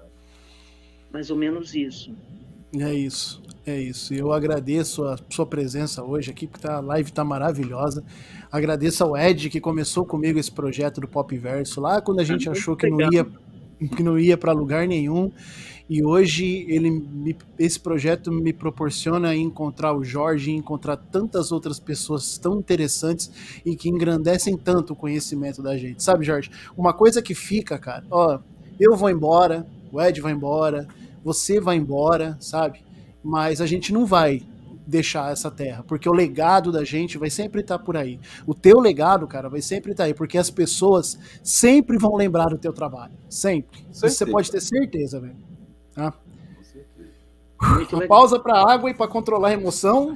mais ou menos isso. É isso, é isso. Eu agradeço a sua presença hoje aqui, porque a live está maravilhosa. Agradeço ao Ed, que começou comigo esse projeto do Pop Verso, lá quando a gente é achou que não ia, que não ia para lugar nenhum. E hoje ele me, esse projeto me proporciona encontrar o Jorge, encontrar tantas outras pessoas tão interessantes e que engrandecem tanto o conhecimento da gente. Sabe, Jorge? Uma coisa que fica, cara, ó, eu vou embora, o Ed vai embora, você vai embora, sabe? Mas a gente não vai deixar essa terra, porque o legado da gente vai sempre estar por aí. O teu legado, cara, vai sempre estar aí, porque as pessoas sempre vão lembrar do teu trabalho. Sempre. Isso você pode ter certeza, velho. Tá? Muito legal. Pausa para água e para controlar a emoção.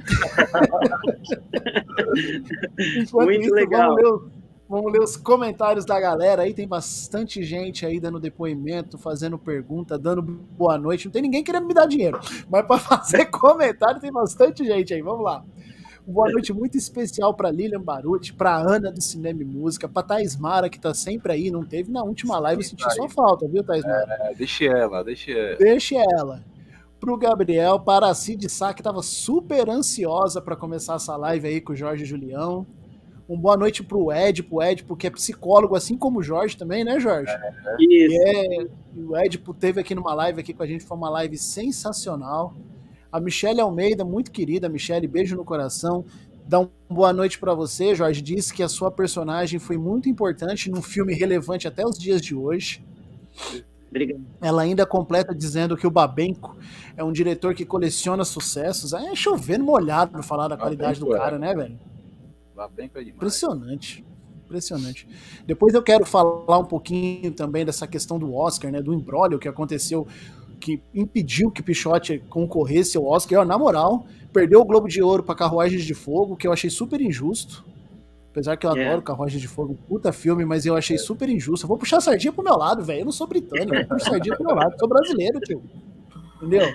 Enquanto Muito isso, legal. Vamos ler, os, vamos ler os comentários da galera aí. Tem bastante gente aí dando depoimento, fazendo pergunta, dando boa noite. Não tem ninguém querendo me dar dinheiro, mas para fazer comentário tem bastante gente aí. Vamos lá. Boa noite muito especial para Lilian Baruti, para Ana do Cinema e Música, para Thais Mara, que tá sempre aí, não teve na última live, eu senti tá sua falta, viu, Thais Mara? É, deixe ela, deixe ela. Deixe ela. Pro Gabriel, para a Cid Sá, que tava super ansiosa para começar essa live aí com o Jorge e Julião. Um boa noite pro Ed, pro Ed, porque é psicólogo, assim como o Jorge também, né, Jorge? É. Isso. É, o Ed teve aqui numa live aqui com a gente, foi uma live sensacional. A Michelle Almeida, muito querida, Michelle, beijo no coração. Dá uma boa noite para você, Jorge. Disse que a sua personagem foi muito importante num filme relevante até os dias de hoje. Obrigado. Ela ainda completa dizendo que o Babenco é um diretor que coleciona successos. É chovendo molhado pra falar da qualidade do cara, né, velho? Babenco é demais. Impressionante. Impressionante. Depois eu quero falar um pouquinho também dessa questão do Oscar, né? Do imbróglio que aconteceu, que impediu que Pichote concorresse ao Oscar. Eu, na moral, perdeu o Globo de Ouro para Carruagens de Fogo, que eu achei super injusto. Apesar que eu É. adoro Carruagens de Fogo, puta filme, mas eu achei super injusto. Eu vou puxar a sardinha pro meu lado, velho. Eu não sou britânico, eu puxo sardinha pro meu lado. Eu sou brasileiro, tio. Entendeu?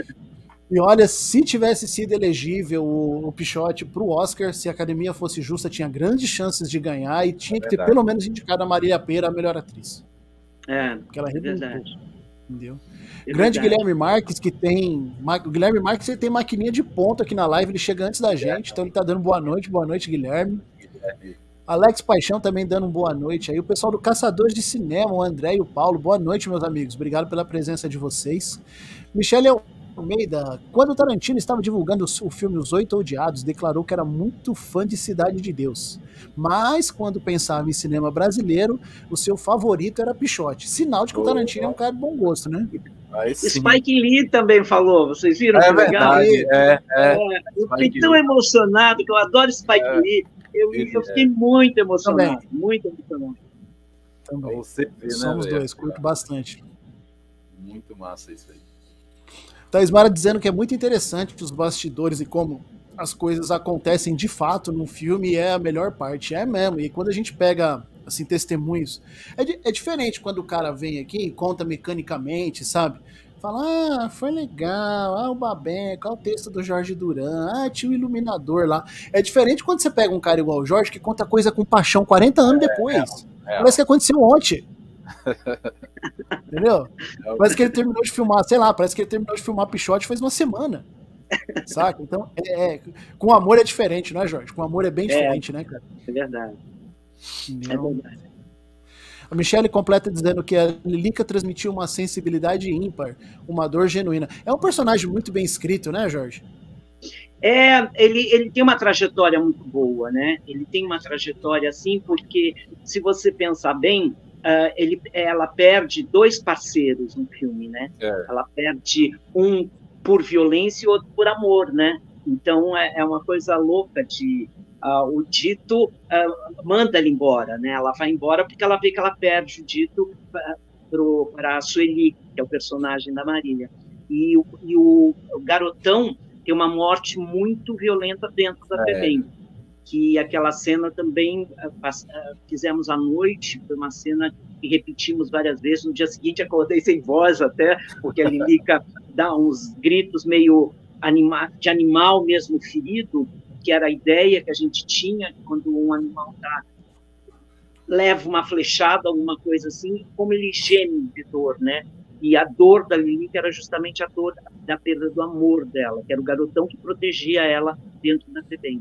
E olha, se tivesse sido elegível o, o Pichote pro Oscar, se a academia fosse justa, tinha grandes chances de ganhar e tinha É que ter verdade. pelo menos indicado a Marília Pêra a melhor atriz. É, Porque ela é arrebentou. verdade. Entendeu? É Grande verdade. Guilherme Marques, que tem. Ma- O Guilherme Marques ele tem maquininha de ponta aqui na live, ele chega antes da gente, então ele tá dando boa noite, boa noite, Guilherme. Alex Paixão também dando um boa noite aí. O pessoal do Caçadores de Cinema, o André e o Paulo, boa noite, meus amigos. Obrigado pela presença de vocês. Michele Almeida, quando o Tarantino estava divulgando o filme Os Oito Odiados, declarou que era muito fã de Cidade de Deus. Mas, quando pensava em cinema brasileiro, o seu favorito era Pichote. Sinal de que o Tarantino é um cara de bom gosto, né? Aí sim. Spike Lee também falou, vocês viram É que legal? verdade, é, é. É, eu fiquei Spike tão Lee. emocionado, que eu adoro Spike É. Lee. Eu, Ele eu fiquei muito emocionado, Também. muito emocionado. Também. Você vê, né, Somos velho? dois, curto bastante. Muito massa isso aí. Thais Mara dizendo que é muito interessante os bastidores e como as coisas acontecem de fato no filme é a melhor parte. É mesmo. E quando a gente pega assim, testemunhos, é, di- é diferente quando o cara vem aqui e conta mecanicamente, sabe? Fala, ah, foi legal, ah, o Babenco, ah, o texto do Jorge Duran, ah, tinha o iluminador lá. É diferente quando você pega um cara igual o Jorge que conta coisa com paixão quarenta anos depois. é. Parece que aconteceu ontem. Entendeu? Parece que ele terminou de filmar, sei lá, parece que ele terminou de filmar Pichote faz uma semana. Saca? Então, é, é, com amor é diferente, não é, Jorge? Com amor é bem diferente, né, cara? É verdade. É Entendeu? verdade. A Michelle completa dizendo que a Lilica transmitiu uma sensibilidade ímpar, uma dor genuína. É um personagem muito bem escrito, né, Jorge? É, ele, ele tem uma trajetória muito boa, né? Ele tem uma trajetória assim, porque se você pensar bem, uh, ele, ela perde dois parceiros no filme, né? É. Ela perde um por violência e outro por amor, né? Então é, é uma coisa louca de uh, o Dito uh, manda ela embora, né? Ela vai embora porque ela vê que ela perde o Dito para a Sueli, que é o personagem da Marília. E, o, e o, o garotão tem uma morte muito violenta dentro da FEBEM, é. que aquela cena também uh, uh, fizemos à noite, foi uma cena que repetimos várias vezes. No dia seguinte acordei sem voz até, porque a Lilica dá uns gritos meio anima de animal mesmo ferido, que era a ideia que a gente tinha quando um animal tá, leva uma flechada, alguma coisa assim, como ele geme de dor, né? E a dor da Lilica era justamente a dor da perda do amor dela, que era o garotão que protegia ela dentro da FEBEM.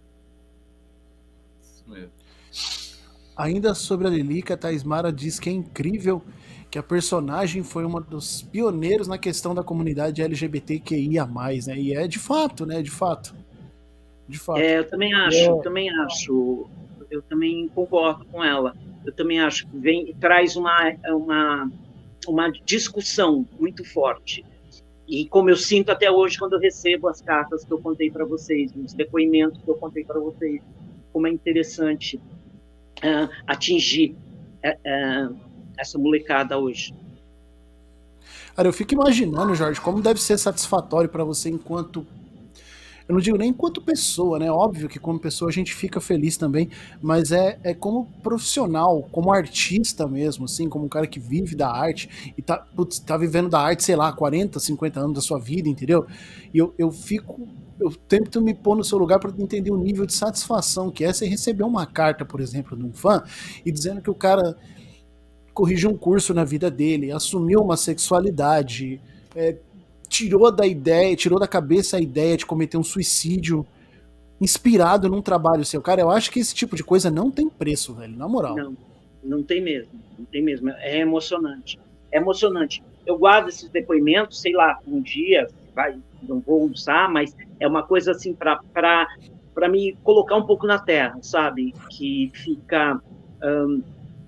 Isso mesmo. Ainda sobre a Lilica, a Thais Mara diz que é incrível que a personagem foi uma dos pioneiros na questão da comunidade L G B T Q I A mais, né? E é de fato, né? De fato. De fato. É, eu também acho, é. eu também acho. Eu também concordo com ela. Eu também acho que vem, traz uma, uma, uma discussão muito forte. E como eu sinto até hoje quando eu recebo as cartas que eu contei para vocês, os depoimentos que eu contei para vocês, como é interessante uh, atingir uh, uh, essa molecada hoje. Cara, eu fico imaginando, Jorge, como deve ser satisfatório para você enquanto... Eu não digo nem enquanto pessoa, né? Óbvio que como pessoa a gente fica feliz também, mas é, é como profissional, como artista mesmo, assim, como um cara que vive da arte e tá, putz, tá vivendo da arte, sei lá, quarenta, cinquenta anos da sua vida, entendeu? E eu, eu fico... Eu tento me pôr no seu lugar para entender o nível de satisfação que é você receber uma carta, por exemplo, de um fã e dizendo que o cara corrigiu um curso na vida dele, assumiu uma sexualidade, é, tirou da ideia, tirou da cabeça a ideia de cometer um suicídio inspirado num trabalho seu. Cara, eu acho que esse tipo de coisa não tem preço, velho, na moral. Não, não tem mesmo, não tem mesmo. É emocionante, é emocionante. Eu guardo esses depoimentos, sei lá, um dia, vai, não vou usar, mas é uma coisa assim para para me colocar um pouco na terra, sabe? Que fica... Um,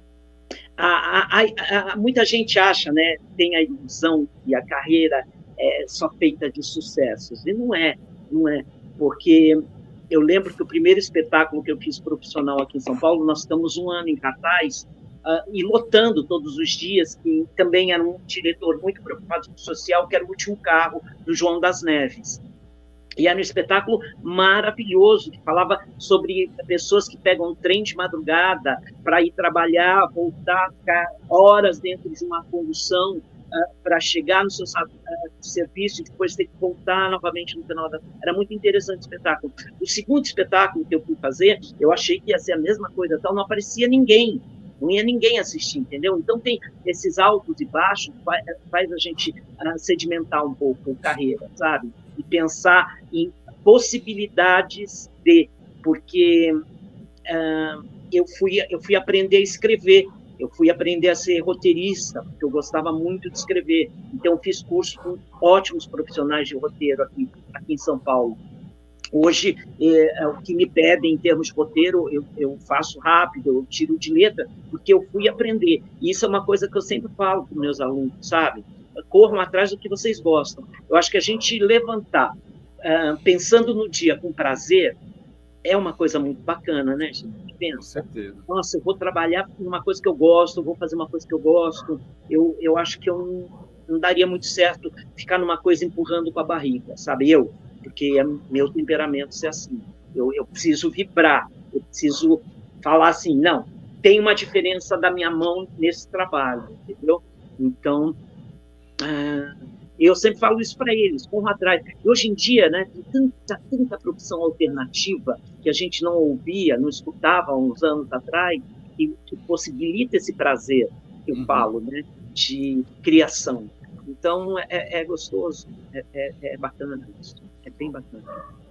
a, a, a, a, muita gente acha, né, tem a ilusão que a carreira é só feita de sucessos, e não é, não é, porque eu lembro que o primeiro espetáculo que eu fiz profissional aqui em São Paulo, nós estamos um ano em cartaz, uh, e lotando todos os dias, que também era um diretor muito preocupado com o social, que era o Último Carro, do João das Neves. E era um espetáculo maravilhoso, que falava sobre pessoas que pegam um trem de madrugada para ir trabalhar, voltar, ficar horas dentro de uma condução uh, para chegar no seu uh, serviço e depois ter que voltar novamente no final da... Era muito interessante o espetáculo. O segundo espetáculo que eu fui fazer, eu achei que ia ser a mesma coisa, tal, não aparecia ninguém. Não ia ninguém assistir, entendeu? Então tem esses altos e baixos, faz, faz a gente uh, sedimentar um pouco a carreira, sabe? E pensar em possibilidades de, porque uh, eu, fui, eu fui aprender a escrever, eu fui aprender a ser roteirista, porque eu gostava muito de escrever. Então, eu fiz curso com ótimos profissionais de roteiro aqui, aqui em São Paulo. Hoje, é, o que me pedem em termos de roteiro, eu, eu faço rápido, eu tiro de letra, porque eu fui aprender. E isso é uma coisa que eu sempre falo para os meus alunos, sabe? Corram atrás do que vocês gostam. Eu acho que a gente levantar, uh, pensando no dia com prazer, é uma coisa muito bacana, né, gente? Pensa. Com certeza. Nossa, eu vou trabalhar numa coisa que eu gosto, eu vou fazer uma coisa que eu gosto. Eu, eu acho que eu não, não daria muito certo ficar numa coisa empurrando com a barriga, sabe? Eu, porque é meu temperamento ser assim. Eu, eu preciso vibrar, eu preciso falar assim, não, tem uma diferença da minha mão nesse trabalho, entendeu? Então, ah, eu sempre falo isso para eles, corram atrás. E hoje em dia, né, tem tanta, tanta profissão alternativa que a gente não ouvia, não escutava há uns anos atrás, que, que possibilita esse prazer, que eu uhum. falo, né, de criação. Então, é, é gostoso, é, é, é bacana isso, é bem bacana.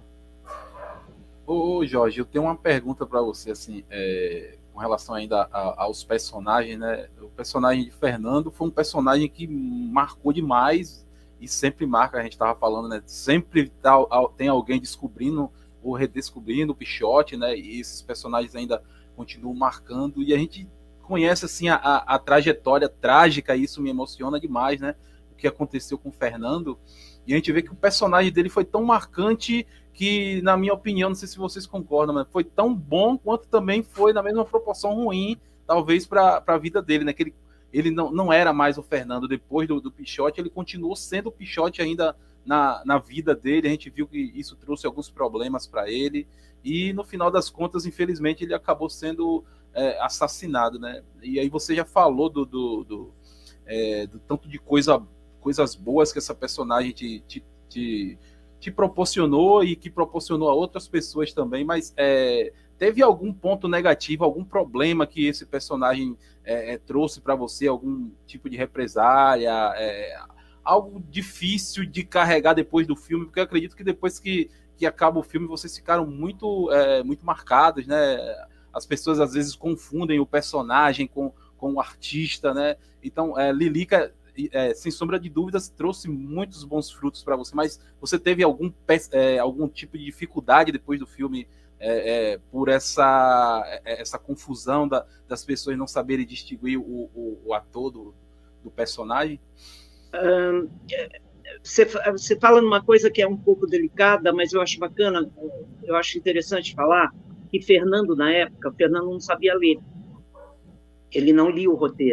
Ô, Jorge, eu tenho uma pergunta para você, assim, é, com relação ainda a, aos personagens, né? O personagem de Fernando foi um personagem que marcou demais e sempre marca, a gente estava falando, né? Sempre tá, tem alguém descobrindo ou redescobrindo o Pichote, né? E esses personagens ainda continuam marcando e a gente conhece, assim, a, a, a trajetória trágica, e isso me emociona demais, né? O que aconteceu com o Fernando. E a gente vê que o personagem dele foi tão marcante que, na minha opinião, não sei se vocês concordam, mas foi tão bom quanto também foi na mesma proporção ruim, talvez, para a vida dele, né? Que ele, ele não, não era mais o Fernando depois do, do Pichote, ele continuou sendo o Pichote ainda na, na vida dele. A gente viu que isso trouxe alguns problemas para ele e, no final das contas, infelizmente, ele acabou sendo é, assassinado, né? E aí você já falou do, do, do, é, do tanto de coisa, coisas boas que essa personagem te, te, te te proporcionou e que proporcionou a outras pessoas também, mas é, teve algum ponto negativo, algum problema que esse personagem é, é, trouxe para você, algum tipo de represália, é, algo difícil de carregar depois do filme, porque eu acredito que depois que, que acaba o filme vocês ficaram muito, é, muito marcados, né? As pessoas às vezes confundem o personagem com, com o artista, né? Então, é, Lilica... É, sem sombra de dúvidas, trouxe muitos bons frutos para você, mas você teve algum, é, algum tipo de dificuldade depois do filme é, é, por essa, essa confusão da, das pessoas não saberem distinguir o, o, o ator do, do personagem? Um, você, você fala numa coisa que é um pouco delicada, mas eu acho bacana, eu acho interessante falar que Fernando, na época, Fernando não sabia ler. Ele não lia o roteiro.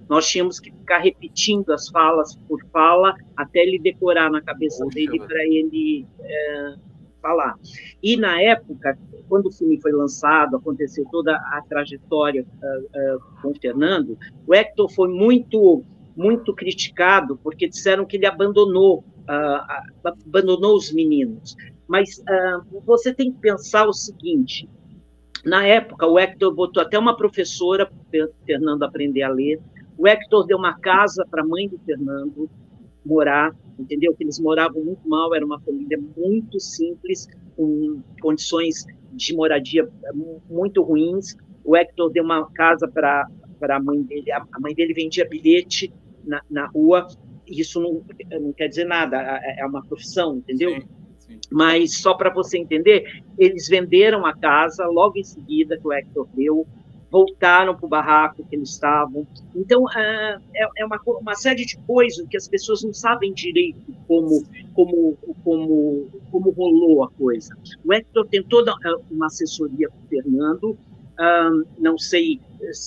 Nós tínhamos que ficar repetindo as falas por fala até ele decorar na cabeça Poxa, dele para ele é, falar. E na época, quando o filme foi lançado, aconteceu toda a trajetória uh, uh, com o Fernando, o Hector foi muito, muito criticado porque disseram que ele abandonou, uh, abandonou os meninos. Mas uh, você tem que pensar o seguinte, na época o Hector botou até uma professora para o Fernando aprender a ler, o Hector deu uma casa para a mãe do Fernando morar, entendeu? Que eles moravam muito mal, era uma família muito simples, com condições de moradia muito ruins. O Hector deu uma casa para a mãe dele, a mãe dele vendia bilhete na, na rua, isso não, não quer dizer nada, é uma profissão, entendeu? Sim, sim. Mas só para você entender, eles venderam a casa logo em seguida que o Hector deu, voltaram para o barraco que eles estavam. Então, uh, é, é uma, uma série de coisas que as pessoas não sabem direito como, como, como, como rolou a coisa. O Hector tem toda uma assessoria com o Fernando, uh, não sei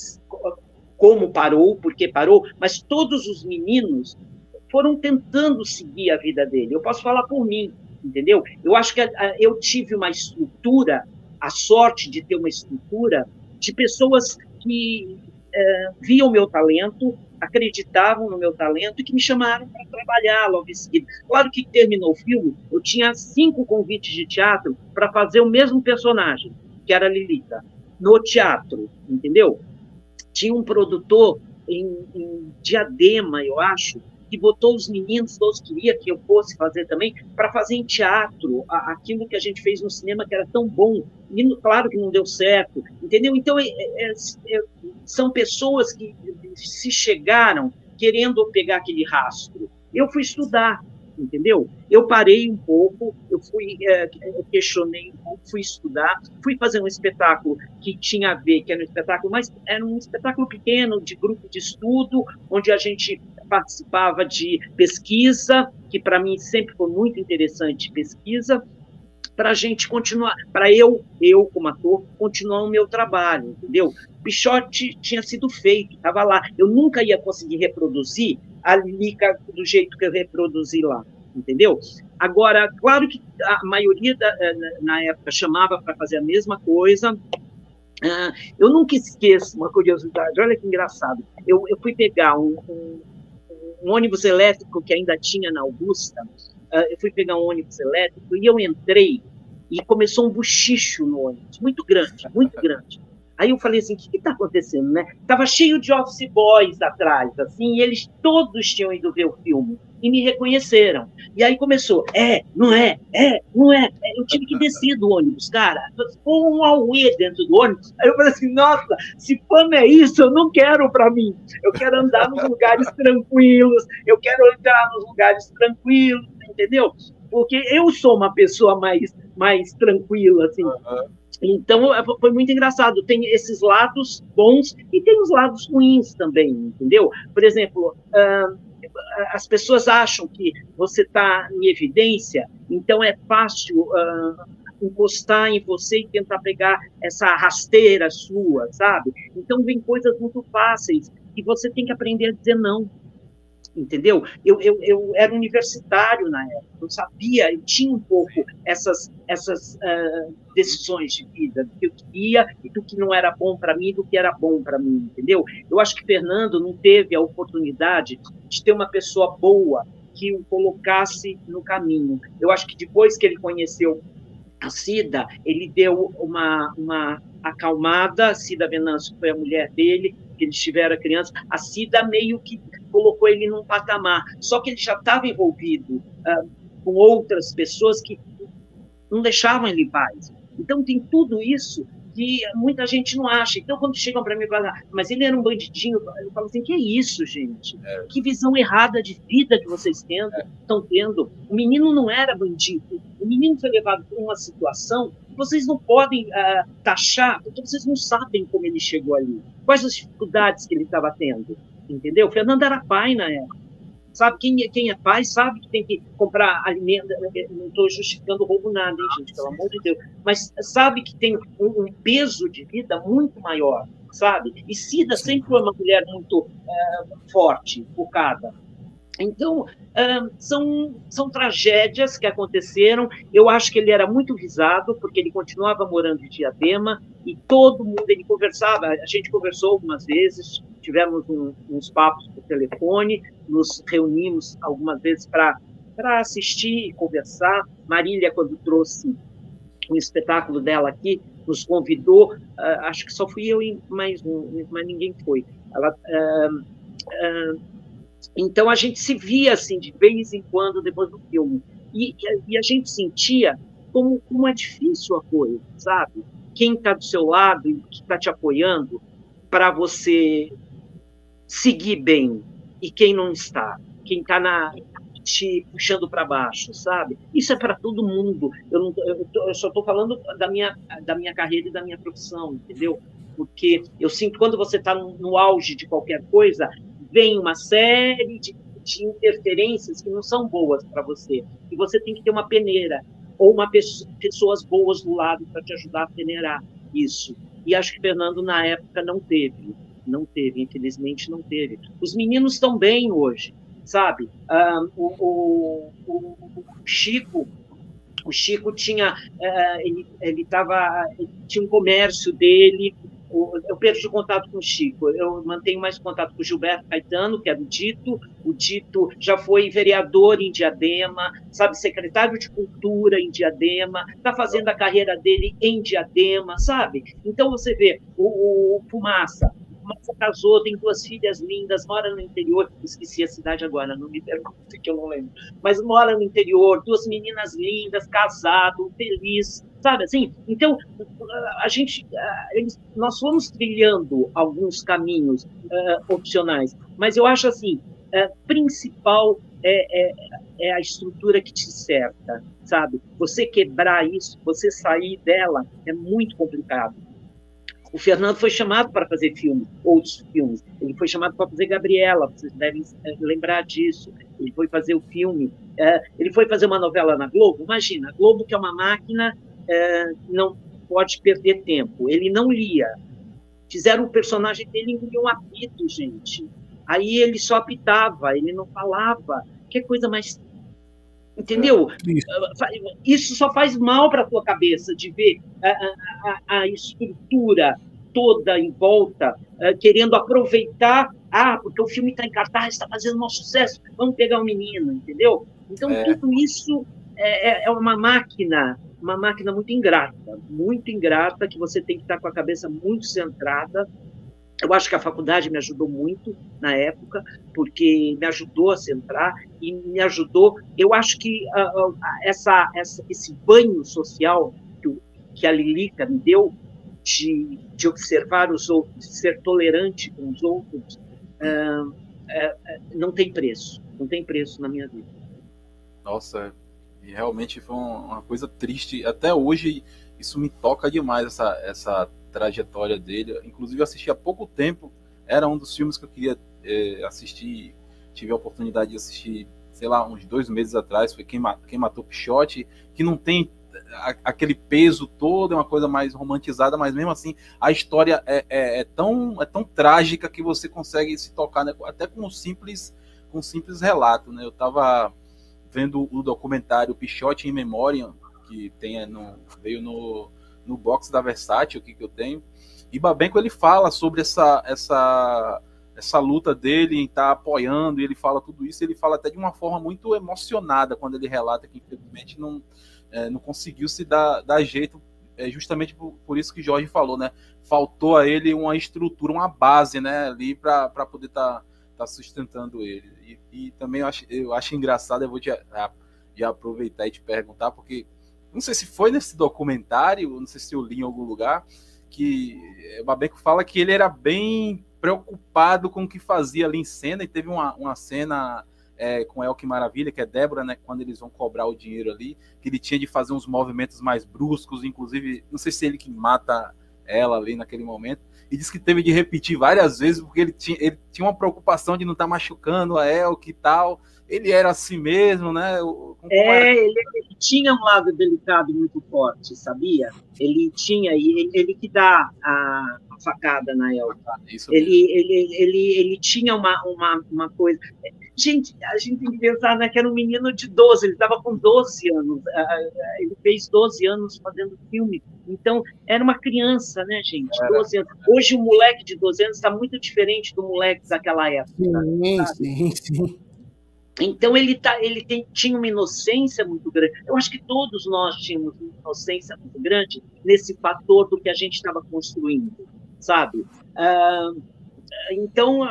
como parou, por que parou, mas todos os meninos foram tentando seguir a vida dele. Eu posso falar por mim, entendeu? Eu acho que uh, eu tive uma estrutura, a sorte de ter uma estrutura de pessoas que é, viam o meu talento, acreditavam no meu talento e que me chamaram para trabalhar logo em seguida. Claro que terminou o filme, eu tinha cinco convites de teatro para fazer o mesmo personagem, que era a Lilita, no teatro, entendeu? Tinha um produtor em, em Diadema, eu acho, que botou os meninos, todos queria que eu fosse fazer também, para fazer em teatro aquilo que a gente fez no cinema, que era tão bom. E, claro que não deu certo, entendeu? Então, é, é, é, são pessoas que se chegaram querendo pegar aquele rastro. Eu fui estudar, entendeu? Eu parei um pouco, eu fui, é, eu questionei um pouco, fui estudar, fui fazer um espetáculo que tinha a ver, que era um espetáculo, mas era um espetáculo pequeno, de grupo de estudo, onde a gente participava de pesquisa, que para mim sempre foi muito interessante, pesquisa, para a gente continuar, para eu, eu como ator, continuar o meu trabalho, entendeu? Pichote tinha sido feito, estava lá. Eu nunca ia conseguir reproduzir a Lica do jeito que eu reproduzi lá, entendeu? Agora, claro que a maioria da, na época chamava para fazer a mesma coisa. Uh, eu nunca esqueço uma curiosidade, olha que engraçado. Eu, eu fui pegar um, um, um ônibus elétrico que ainda tinha na Augusta, uh, eu fui pegar um ônibus elétrico e eu entrei e começou um bochicho no ônibus, muito grande, muito grande. Aí eu falei assim, o que está acontecendo, né? Estava cheio de office boys atrás, assim, e eles todos tinham ido ver o filme e me reconheceram. E aí começou, é, não é, é, não é. Eu tive que descer do ônibus, cara. Foi um auê dentro do ônibus. Aí eu falei assim, nossa, se fama é isso, eu não quero para mim. Eu quero andar nos lugares tranquilos, eu quero entrar nos lugares tranquilos, entendeu? Porque eu sou uma pessoa mais, mais tranquila, assim. Uhum. Então, foi muito engraçado. Tem esses lados bons e tem os lados ruins também, entendeu? Por exemplo, uh, as pessoas acham que você está em evidência, então é fácil uh, encostar em você e tentar pegar essa rasteira sua, sabe? Então, vem coisas muito fáceis e você tem que aprender a dizer não. Entendeu? Eu, eu, eu era universitário na época, eu sabia, eu tinha um pouco essas, essas uh, decisões de vida, do que eu queria e do que não era bom para mim e do que era bom para mim, entendeu? Eu acho que Fernando não teve a oportunidade de ter uma pessoa boa que o colocasse no caminho. Eu acho que depois que ele conheceu a Cida, ele deu uma, uma acalmada, a Cida Venâncio foi a mulher dele, que eles tiveram a criança, a Cida meio que colocou ele num patamar, só que ele já estava envolvido uh, com outras pessoas que não deixavam ele em paz. Então tem tudo isso que muita gente não acha. Então quando chegam para mim e falam, ah, mas ele era um bandidinho, eu falo assim, que é isso, gente? É. Que visão errada de vida que vocês tendo, é. estão tendo. O menino não era bandido, o menino foi levado por uma situação que vocês não podem uh, taxar, porque vocês não sabem como ele chegou ali, quais as dificuldades que ele estava tendo. Entendeu? O Fernando era pai na época. Sabe, quem, quem é pai sabe que tem que comprar alimento. Não estou justificando roubo nada, hein, gente, pelo amor de Deus. Mas sabe que tem um, um peso de vida muito maior. sabe? E Cida Sim. sempre foi uma mulher muito uh, forte, focada. Então, uh, são, são tragédias que aconteceram. Eu acho que ele era muito visado, porque ele continuava morando em Diadema, e todo mundo, ele conversava, a gente conversou algumas vezes, tivemos um, uns papos por telefone, nos reunimos algumas vezes para assistir e conversar. Marília, quando trouxe um espetáculo dela aqui, nos convidou, uh, acho que só fui eu e mais um, mas ninguém foi. Ela... Uh, uh, Então, a gente se via, assim, de vez em quando, depois do filme. E, e a gente sentia como, como é difícil a coisa, sabe? Quem está do seu lado e que está te apoiando para você seguir bem. E quem não está. Quem está te puxando para baixo, sabe? Isso é para todo mundo. Eu, não, eu, tô, eu só estou falando da minha, da minha carreira e da minha profissão, entendeu? Porque eu sinto, quando você está no, no auge de qualquer coisa, vem uma série de, de interferências que não são boas para você. E você tem que ter uma peneira, ou uma pessoa, pessoas boas do lado para te ajudar a peneirar isso. E acho que Fernando, na época, não teve. Não teve, infelizmente, não teve. Os meninos estão bem hoje, sabe? Ah, o, o, o, o Chico... O Chico tinha, uh, ele, ele, tava, ele tinha um comércio dele. Eu perdi o contato com o Chico, eu mantenho mais contato com o Gilberto Caetano, que era o Dito. O Dito já foi vereador em Diadema, sabe, secretário de Cultura em Diadema, está fazendo a carreira dele em Diadema, sabe? Então você vê, o, o Fumaça, o Fumaça casou, tem duas filhas lindas, mora no interior, esqueci a cidade agora, não me pergunte que eu não lembro, mas mora no interior, duas meninas lindas, casado, feliz, sabe assim? Então, a gente, nós fomos trilhando alguns caminhos uh, opcionais, mas eu acho assim, uh, principal é, é, é a estrutura que te cerca, sabe? Você quebrar isso, você sair dela, é muito complicado. O Fernando foi chamado para fazer filme, outros filmes. Ele foi chamado para fazer Gabriela, vocês devem lembrar disso. Ele foi fazer o filme. Uh, ele foi fazer uma novela na Globo. Imagina, a Globo, que é uma máquina, uh, não pode perder tempo. Ele não lia. Fizeram o personagem dele engolir um apito, gente. Aí ele só apitava, ele não falava. Que coisa mais... Entendeu? Isso só faz mal para a tua cabeça, de ver a, a, a estrutura toda em volta, uh, querendo aproveitar, ah, porque o filme está em cartaz, está fazendo um sucesso, vamos pegar o menino, entendeu? Então, é. tudo isso é, é uma máquina, uma máquina muito ingrata, muito ingrata, que você tem que estar com a cabeça muito centrada. Eu acho que a faculdade me ajudou muito na época, porque me ajudou a centrar e me ajudou... Eu acho que uh, uh, essa, essa, esse banho social que, que a Lilica me deu, de, de observar os outros, de ser tolerante com os outros, uh, uh, uh, não tem preço. Não tem preço na minha vida. Nossa, e realmente foi uma coisa triste. Até hoje, isso me toca demais, essa... essa... trajetória dele. Inclusive eu assisti há pouco tempo, era um dos filmes que eu queria é, assistir, tive a oportunidade de assistir, sei lá, uns dois meses atrás, foi Quem, Ma Quem Matou Pichote, que não tem a, aquele peso todo, é uma coisa mais romantizada, mas mesmo assim a história é, é, é, tão, é tão trágica que você consegue se tocar, né, até com um simples, com um simples relato, né? Eu estava vendo o documentário Pichote em Memória, que tem, no, veio no no box da Versátil aqui que eu tenho, e Babenco, ele fala sobre essa, essa, essa luta dele em estar apoiando, e ele fala tudo isso, ele fala até de uma forma muito emocionada, quando ele relata que infelizmente não, é, não conseguiu se dar, dar jeito, é justamente por, por isso que Jorge falou, né? Faltou a ele uma estrutura, uma base, né, ali para poder estar tá, tá sustentando ele. E, e também eu acho, eu acho engraçado, eu vou já, já aproveitar e te perguntar, porque não sei se foi nesse documentário, não sei se eu li em algum lugar, que o Babenco fala que ele era bem preocupado com o que fazia ali em cena, e teve uma, uma cena é, com El Que Maravilha, que é Débora, né, quando eles vão cobrar o dinheiro ali, que ele tinha de fazer uns movimentos mais bruscos, inclusive, não sei se é ele que mata ela ali naquele momento, e disse que teve de repetir várias vezes, porque ele tinha, ele tinha uma preocupação de não estar tá machucando a El, que tal. ele era assim mesmo, né? É, ele, ele tinha um lado delicado muito forte, sabia? Ele tinha, e ele, ele que dá a, a facada na Elba. Ele, ele, ele, ele tinha uma, uma, uma coisa... Gente, a gente tem que pensar, né, que era um menino de doze, ele estava com doze anos, ele fez doze anos fazendo filme, então era uma criança, né, gente, doze anos. Hoje o moleque de doze anos está muito diferente do moleque daquela época. Sim, sabe? sim, sim. Então ele, tá, ele tem, tinha uma inocência muito grande. Eu acho que todos nós tínhamos uma inocência muito grande nesse fator do que a gente estava construindo, sabe? Ah, então...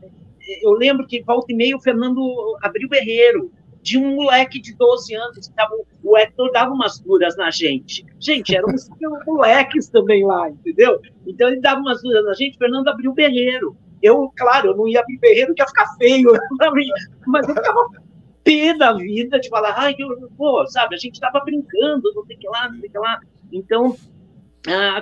Eu lembro que, volta e meia, o Fernando abriu o berreiro de um moleque de doze anos. Tava, o Hector dava umas duras na gente. Gente, eram uns moleques também lá, entendeu? Então, ele dava umas duras na gente, o Fernando abriu o berreiro. Eu, claro, eu não ia abrir o berreiro, que ia ficar feio para mim, mas eu ficava pé da vida de falar, ai, eu, pô, sabe, a gente estava brincando, não sei o que lá, não sei o que lá. Então... Ah,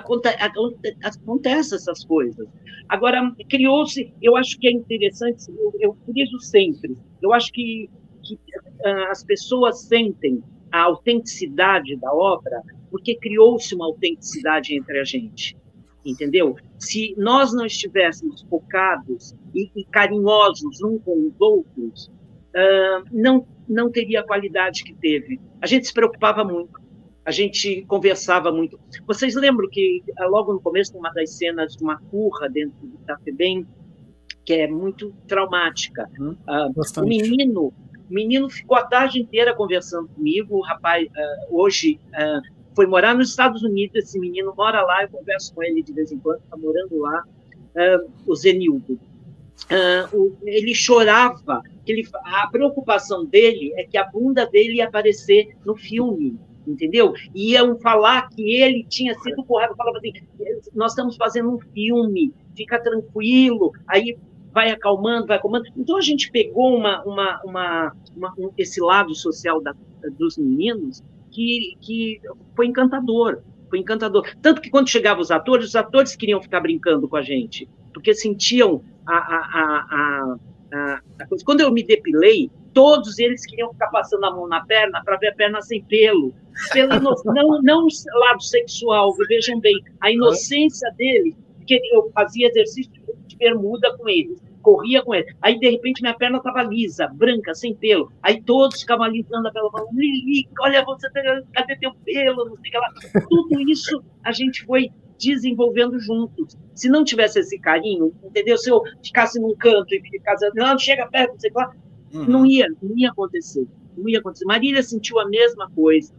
acontece essas coisas. Agora, criou-se, eu acho que é interessante, eu, eu friso sempre, eu acho que, que ah, as pessoas sentem a autenticidade da obra porque criou-se uma autenticidade entre a gente, entendeu? Se nós não estivéssemos focados e, e carinhosos uns com os outros, ah, não, não teria a qualidade que teve. A gente se preocupava muito. A gente conversava muito. Vocês lembram que, logo no começo, uma das cenas de uma curra dentro do FEBEM, que é muito traumática. Hum, uh, o menino, o menino ficou a tarde inteira conversando comigo. O rapaz, uh, hoje, uh, foi morar nos Estados Unidos. Esse menino mora lá, eu converso com ele de vez em quando, está morando lá, uh, o Zenildo. Uh, o, ele chorava. Que ele, a preocupação dele é que a bunda dele ia aparecer no filme. Entendeu? E iam falar que ele tinha sido correto. Falava assim, nós estamos fazendo um filme, fica tranquilo, aí vai acalmando, vai acalmando. Então, a gente pegou uma, uma, uma, uma, um, esse lado social da, dos meninos que, que foi encantador, foi encantador. Tanto que, quando chegavam os atores, os atores queriam ficar brincando com a gente, porque sentiam a, a, a, a, a coisa. Quando eu me depilei, todos eles queriam ficar passando a mão na perna para ver a perna sem pelo. Pela ino... não, não o lado sexual, vejam bem, a inocência deles, porque eu fazia exercício de bermuda com eles, corria com eles, aí de repente minha perna estava lisa, branca, sem pelo, aí todos ficavam alisando a pele, falando, Lili, olha, você tem... cadê teu pelo, não sei o que lá. Tudo isso a gente foi desenvolvendo juntos. Se não tivesse esse carinho, entendeu? Se eu ficasse num canto e ficasse, não, chega perto, não sei o que lá, uhum. não, ia, não ia acontecer, não ia acontecer. Marília sentiu a mesma coisa,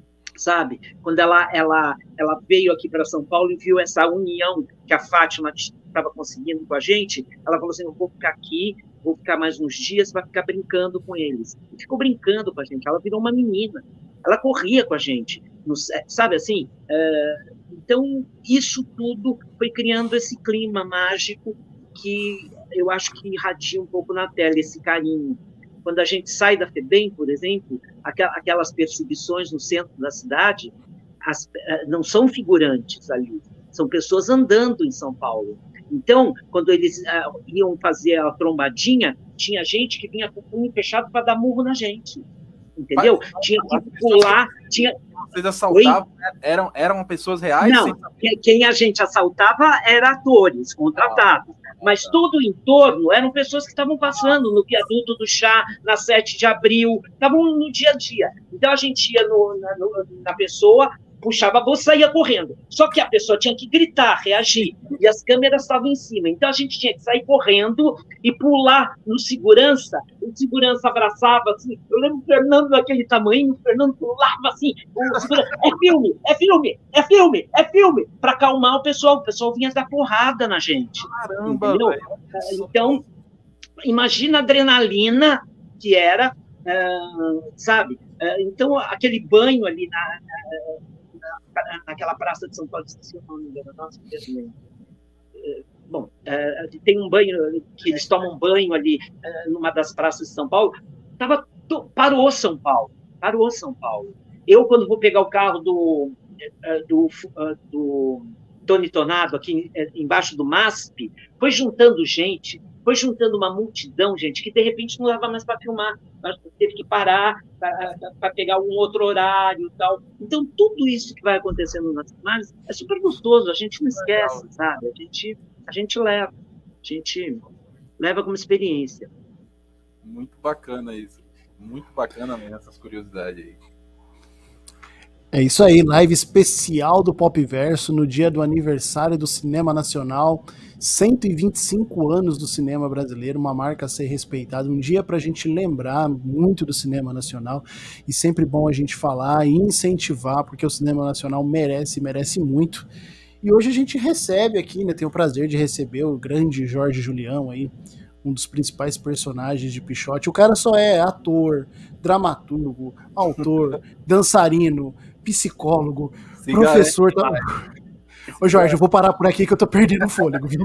sabe? Quando ela, ela, ela veio aqui para São Paulo e viu essa união que a Fátima estava conseguindo com a gente, ela falou assim, eu vou ficar aqui, vou ficar mais uns dias, vai ficar brincando com eles. E ficou brincando com a gente, ela virou uma menina, ela corria com a gente, sabe assim? Uh, então, isso tudo foi criando esse clima mágico que eu acho que irradia um pouco na tela, esse carinho. Quando a gente sai da FEBEM, por exemplo, aquelas perseguições no centro da cidade, as, não são figurantes ali, são pessoas andando em São Paulo. Então, quando eles uh, iam fazer a trombadinha, tinha gente que vinha com o punho fechado para dar murro na gente, entendeu? Mas, tinha que pular, tinha... Vocês assaltavam, eram, eram pessoas reais? Não, sem... quem a gente assaltava eram atores, contratados. Mas todo o entorno eram pessoas que estavam passando no viaduto do Chá, na sete de abril, estavam no dia a dia. Então, a gente ia no, na, no, na pessoa, puxava a bolsa e saía correndo. Só que a pessoa tinha que gritar, reagir, e as câmeras estavam em cima. Então, a gente tinha que sair correndo e pular no segurança. O segurança abraçava, assim, eu lembro o Fernando daquele tamanho, o Fernando pulava assim, o segurança, é filme, é filme, é filme, é filme, para acalmar o pessoal. O pessoal vinha dar porrada na gente. Caramba, entendeu? Então, imagina a adrenalina que era, uh, sabe? Uh, então, aquele banho ali na... Uh, naquela praça de São Paulo, esqueci o nome dela, nossa, bom, tem um banho, que eles tomam banho ali, numa das praças de São Paulo, tava, parou São Paulo, parou São Paulo. Eu, quando vou pegar o carro do, do, do Tony Tornado, aqui embaixo do M A S P, foi juntando gente, foi juntando uma multidão, gente, que de repente não dava mais para filmar, mas teve que parar para pegar um outro horário e tal. Então, tudo isso que vai acontecendo nas filmagens é super gostoso, a gente não esquece, sabe? A gente, a gente leva, a gente leva como experiência. Muito bacana isso. Muito bacana mesmo essas curiosidades aí. É isso aí, live especial do Pop Verso no dia do aniversário do Cinema Nacional, cento e vinte e cinco anos do cinema brasileiro, uma marca a ser respeitada, um dia para a gente lembrar muito do cinema nacional, e sempre bom a gente falar e incentivar, porque o cinema nacional merece, merece muito. E hoje a gente recebe aqui, né, tem o prazer de receber o grande Jorge Julião aí, um dos principais personagens de Pichote. O cara só é ator, dramaturgo, autor, dançarino, psicólogo, Sim, professor. Tá... Ô Jorge, eu vou parar por aqui que eu tô perdendo fôlego, viu?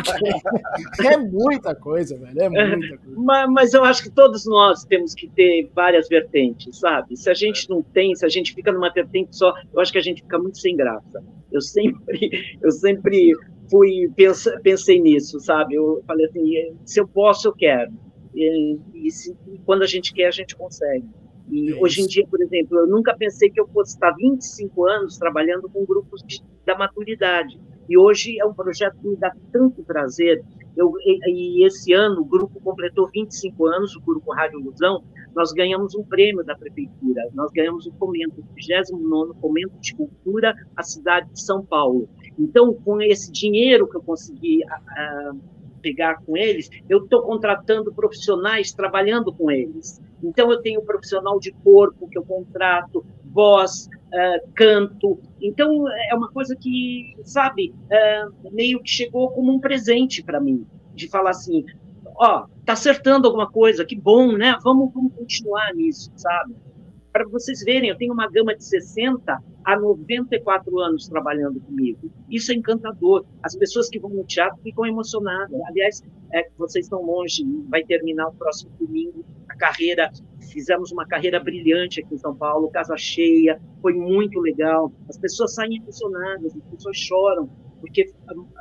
Porque é muita coisa, velho, é muita coisa. Mas, mas eu acho que todos nós temos que ter várias vertentes, sabe? Se a gente não tem, se a gente fica numa vertente só, eu acho que a gente fica muito sem graça. Eu sempre, eu sempre fui, pensa, pensei nisso, sabe? Eu falei assim, se eu posso, eu quero. E, e, se, e quando a gente quer, a gente consegue. E é hoje em dia, por exemplo, eu nunca pensei que eu fosse estar vinte e cinco anos trabalhando com grupos de, da maturidade. E hoje é um projeto que me dá tanto prazer. Eu, e, e esse ano o grupo completou vinte e cinco anos, o grupo Rádio Ilusão. Nós ganhamos um prêmio da prefeitura. Nós ganhamos o Fomento, o vigésimo nono Fomento de Cultura à cidade de São Paulo. Então, com esse dinheiro que eu consegui a, a, pegar com eles, eu estou contratando profissionais trabalhando com eles. Então, eu tenho um profissional de corpo que eu contrato, voz, uh, canto. Então, é uma coisa que, sabe, uh, meio que chegou como um presente para mim, de falar assim, ó, oh, tá acertando alguma coisa, que bom, né? Vamos, vamos continuar nisso, sabe? Para vocês verem, eu tenho uma gama de sessenta a noventa e quatro anos trabalhando comigo. Isso é encantador. As pessoas que vão no teatro ficam emocionadas. Aliás, é, vocês estão longe, vai terminar o próximo domingo a carreira. Fizemos uma carreira brilhante aqui em São Paulo, casa cheia, foi muito legal. As pessoas saem emocionadas, as pessoas choram, porque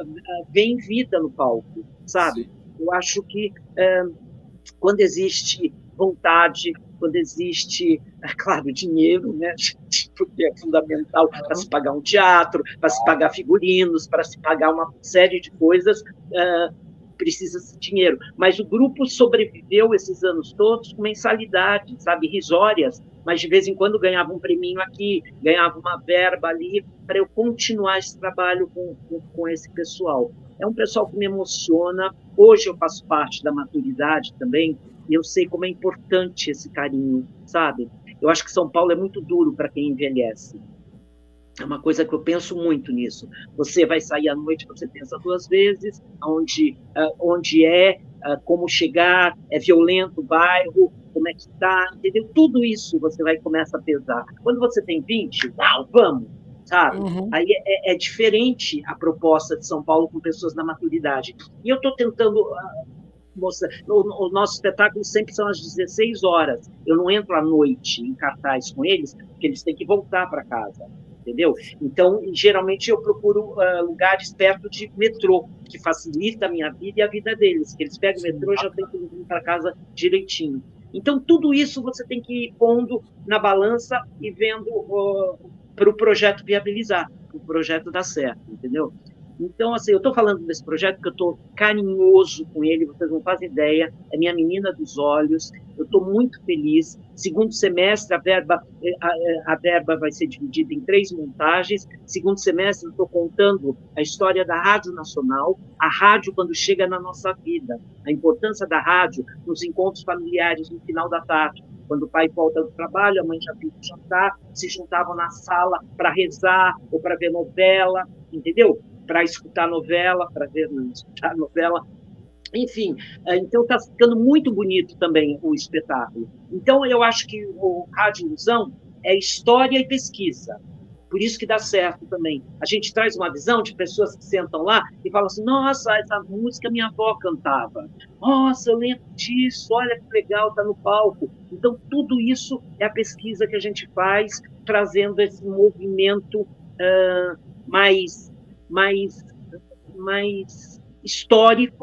vem vida no palco, sabe? Sim. Eu acho que é, quando existe vontade, quando existe, é claro, dinheiro, né, porque é fundamental para se pagar um teatro, para se pagar figurinos, para se pagar uma série de coisas, uh, precisa-se de dinheiro. Mas o grupo sobreviveu esses anos todos com mensalidades, sabe, risórias, mas de vez em quando ganhava um preminho aqui, ganhava uma verba ali, para eu continuar esse trabalho com, com, com esse pessoal. É um pessoal que me emociona. Hoje eu faço parte da maturidade também, e eu sei como é importante esse carinho, sabe? Eu acho que São Paulo é muito duro para quem envelhece. É uma coisa que eu penso muito nisso. Você vai sair à noite, você pensa duas vezes, onde, uh, onde é, uh, como chegar, é violento o bairro, como é que está, entendeu? Tudo isso você vai começar a pesar. Quando você tem vinte, não, vamos, sabe? Uhum. Aí é, é diferente a proposta de São Paulo com pessoas da maturidade. E eu estou tentando... Uh, Moça, o, o nosso espetáculo sempre são às dezesseis horas. Eu não entro à noite em cartaz com eles, porque eles têm que voltar para casa, entendeu? Então, geralmente, eu procuro uh, lugares perto de metrô, que facilita a minha vida e a vida deles. Que eles pegam o metrô e já tem que ir para casa direitinho. Então, tudo isso você tem que ir pondo na balança e vendo uh, para o projeto viabilizar, para o projeto dar certo, entendeu? Então, assim, eu estou falando desse projeto porque eu estou carinhoso com ele, vocês não fazem ideia, é minha menina dos olhos, eu estou muito feliz. Segundo semestre, a verba, a, a verba vai ser dividida em três montagens. Segundo semestre, eu estou contando a história da Rádio Nacional, a rádio quando chega na nossa vida, a importância da rádio nos encontros familiares no final da tarde. Quando o pai volta do trabalho, a mãe já fez o jantar, se juntavam na sala para rezar ou para ver novela, entendeu? Para escutar novela, para ver, não, escutar novela. Enfim, então está ficando muito bonito também o espetáculo. Então, eu acho que o Rádio Ilusão é história e pesquisa. Por isso que dá certo também. A gente traz uma visão de pessoas que sentam lá e falam assim, nossa, essa música minha avó cantava. Nossa, eu lembro disso, olha que legal, está no palco. Então, tudo isso é a pesquisa que a gente faz, trazendo esse movimento uh, mais, mais, mais histórico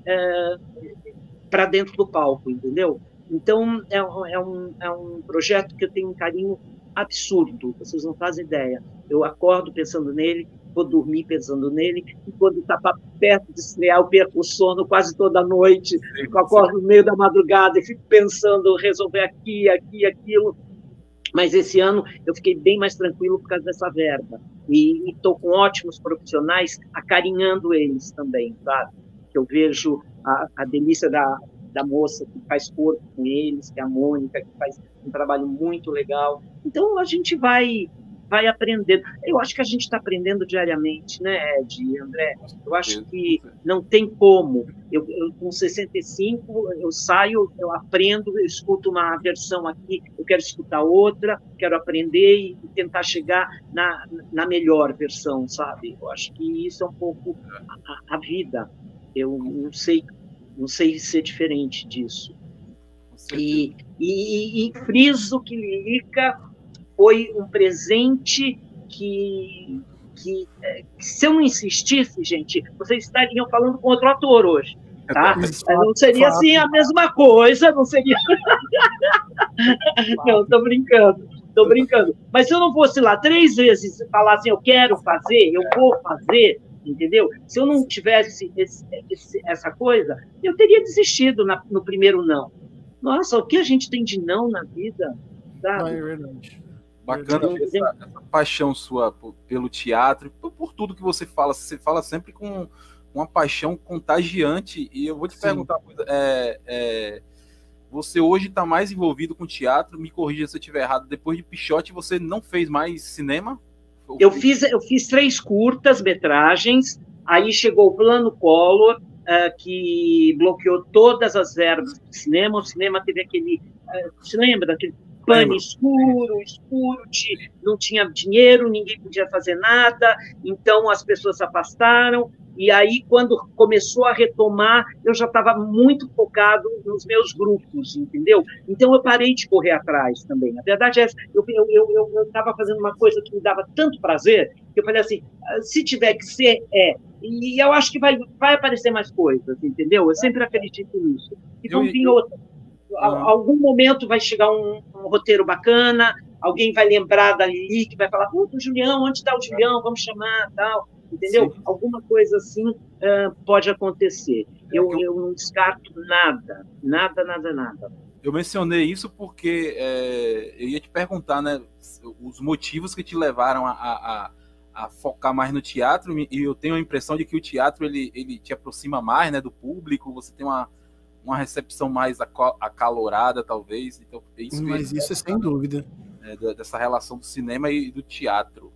é, para dentro do palco, entendeu? Então, é, é, um, é um projeto que eu tenho um carinho absurdo, vocês não fazem ideia. Eu acordo pensando nele, vou dormir pensando nele, e quando está perto de estrear, eu perco o sono quase toda noite, eu acordo no meio da madrugada e fico pensando, resolver aqui, aqui, aquilo. Mas esse ano eu fiquei bem mais tranquilo por causa dessa verba. E estou com ótimos profissionais acarinhando eles também, sabe? Que eu vejo a, a delícia da, da moça que faz corpo com eles, que é a Mônica, que faz um trabalho muito legal. Então, a gente vai, vai aprendendo. Eu acho que a gente está aprendendo diariamente, né, Ed, André? Eu acho que não tem como. Eu, eu, com sessenta e cinco, eu saio, eu aprendo, eu escuto uma versão aqui, eu quero escutar outra, quero aprender e tentar chegar na, na melhor versão, sabe? Eu acho que isso é um pouco a, a vida. Eu não sei, não sei ser diferente disso. E, e, e friso que Lilica foi um presente que, que, que, se eu não insistisse, gente, vocês estariam falando com outro ator hoje, tá? Não seria assim a mesma coisa, não seria... Não, tô brincando, tô brincando. Mas se eu não fosse lá três vezes e falar assim, eu quero fazer, eu vou fazer, entendeu? Se eu não tivesse esse, esse, essa coisa, eu teria desistido na, no primeiro não. Nossa, o que a gente tem de não na vida, sabe? É verdade. Bacana ver essa, essa paixão sua por, pelo teatro, por, por tudo que você fala. Você fala sempre com uma paixão contagiante. E eu vou te Sim. perguntar uma coisa. É, é, você hoje está mais envolvido com teatro, me corrija se eu estiver errado. Depois de Pichote, você não fez mais cinema? Eu fiz, eu fiz três curtas-metragens, aí chegou o Plano Collor, uh, que bloqueou todas as verbas do cinema. O cinema teve aquele... Uh, você lembra daquele pano escuro, escuro, de, não tinha dinheiro, ninguém podia fazer nada, então as pessoas se afastaram, e aí, quando começou a retomar, eu já estava muito focado nos meus grupos, entendeu? Então, eu parei de correr atrás também. A verdade é essa, eu estava eu, eu, eu, eu fazendo uma coisa que me dava tanto prazer, que eu falei assim, se tiver que ser, é. E eu acho que vai, vai aparecer mais coisas, entendeu? Eu sempre acredito nisso. E vão vir outras. Ah. Algum momento vai chegar um, um roteiro bacana, alguém vai lembrar da Lili, que vai falar, puta, o Julião, onde está o Julião? Vamos chamar, tal. Entendeu? Sim. Alguma coisa assim uh, pode acontecer. Eu, eu não descarto nada, nada, nada, nada. Eu mencionei isso porque é, eu ia te perguntar, né, os motivos que te levaram a, a, a focar mais no teatro, e eu tenho a impressão de que o teatro ele, ele te aproxima mais, né, do público, você tem uma, uma recepção mais acalorada, talvez. Então, isso Mas isso é sem dúvida. É, dessa relação do cinema e do teatro.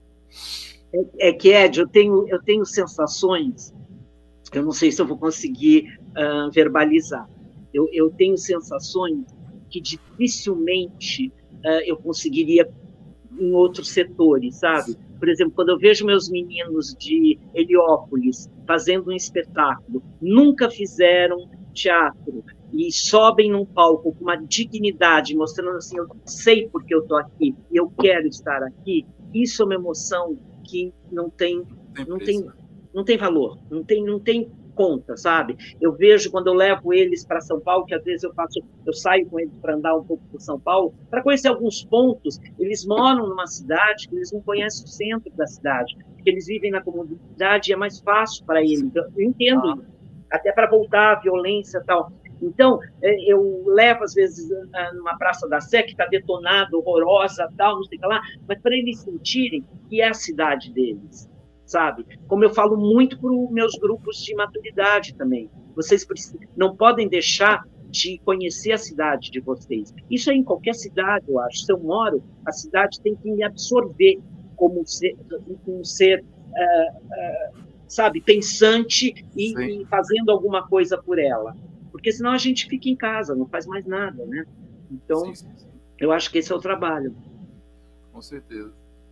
É que, Ed, eu tenho, eu tenho sensações, eu não sei se eu vou conseguir uh, verbalizar, eu, eu tenho sensações que dificilmente uh, eu conseguiria em outros setores, sabe? Por exemplo, quando eu vejo meus meninos de Heliópolis fazendo um espetáculo, nunca fizeram teatro, e sobem num palco com uma dignidade, mostrando assim, eu sei porque eu estou aqui, e eu quero estar aqui, isso é uma emoção que não tem, não tem, não tem valor, não tem, não tem conta, sabe? Eu vejo quando eu levo eles para São Paulo, que às vezes eu faço, eu saio com eles para andar um pouco por São Paulo, para conhecer alguns pontos. Eles moram numa cidade que eles não conhecem o centro da cidade, porque eles vivem na comunidade e é mais fácil para eles. Eu entendo isso, até para voltar à violência e tal. Então, eu levo, às vezes, numa Praça da Sé, que está detonada, horrorosa, tal, não sei o que lá, mas para eles sentirem que é a cidade deles, sabe? Como eu falo muito para os meus grupos de maturidade também. Vocês não podem deixar de conhecer a cidade de vocês. Isso é em qualquer cidade, eu acho. Se eu moro, a cidade tem que me absorver como um ser, um ser uh, uh, sabe, pensante e, e fazendo alguma coisa por ela. Porque senão a gente fica em casa, não faz mais nada, né? Então, sim, sim, sim. Eu acho que esse é o trabalho. Com certeza.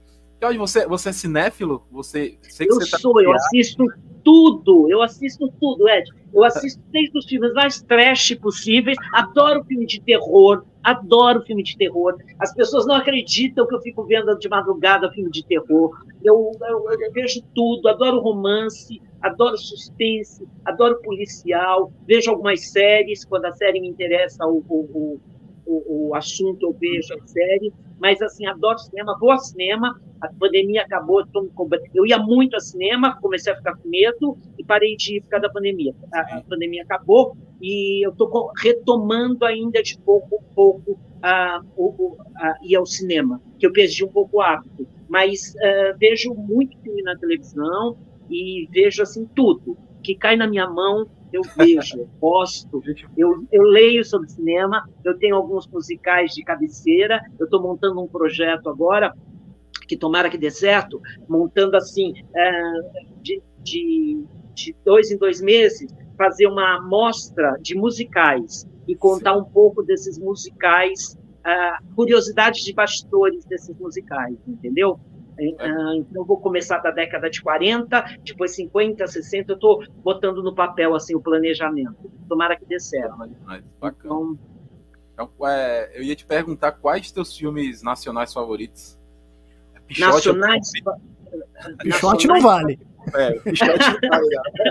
Jorge, você, você é cinéfilo? Você, sei que eu você tá sou, eu assisto tudo, eu assisto tudo, Ed. Eu assisto desde os filmes mais trash possíveis, adoro filme de terror, adoro filme de terror. As pessoas não acreditam que eu fico vendo de madrugada filme de terror. Eu, eu, eu vejo tudo, adoro romance, adoro suspense, adoro policial, vejo algumas séries, quando a série me interessa, o, o, o, o assunto eu vejo a série, mas assim, adoro cinema, vou ao cinema. A pandemia acabou, eu, eu ia muito ao cinema, comecei a ficar com medo e parei de ir por causa da pandemia. A, a pandemia acabou e eu estou retomando ainda de pouco a pouco a, a, a ir ao cinema, que eu perdi um pouco o hábito. Mas uh, vejo muito filme na televisão e vejo assim tudo que cai na minha mão. Eu vejo, eu gosto, eu, eu leio sobre cinema, eu tenho alguns musicais de cabeceira, eu estou montando um projeto agora, que tomara que dê certo, montando assim, de, de, de dois em dois meses, fazer uma amostra de musicais e contar um pouco desses musicais, curiosidades de bastidores desses musicais, entendeu? Então, eu vou começar da década de quarenta, depois cinquenta, sessenta, eu estou botando no papel assim, o planejamento. Tomara que dê certo. Bacana. Então, é, eu ia te perguntar quais teus filmes nacionais favoritos? Pichote, nacionais... Pichote não vale. É, Pichote não vale.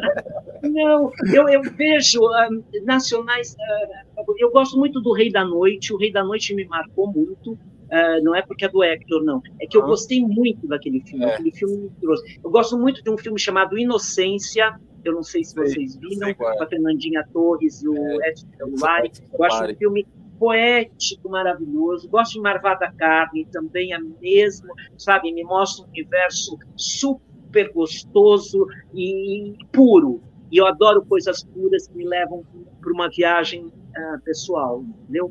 Não, eu, eu vejo uh, nacionais... Uh, eu gosto muito do Rei da Noite. O Rei da Noite me marcou muito. Uh, não é porque é do Hector, não. É que eu gostei muito daquele filme. É. Aquele filme me trouxe. Eu gosto muito de um filme chamado Inocência. Eu não sei se vocês viram, com a Fernandinha Torres e o Edson Celulari. Eu acho um filme poético, maravilhoso. Gosto de Marvada Carne, também é mesmo, sabe? Me mostra um universo super gostoso e puro. E eu adoro coisas puras que me levam para uma viagem uh, pessoal, entendeu?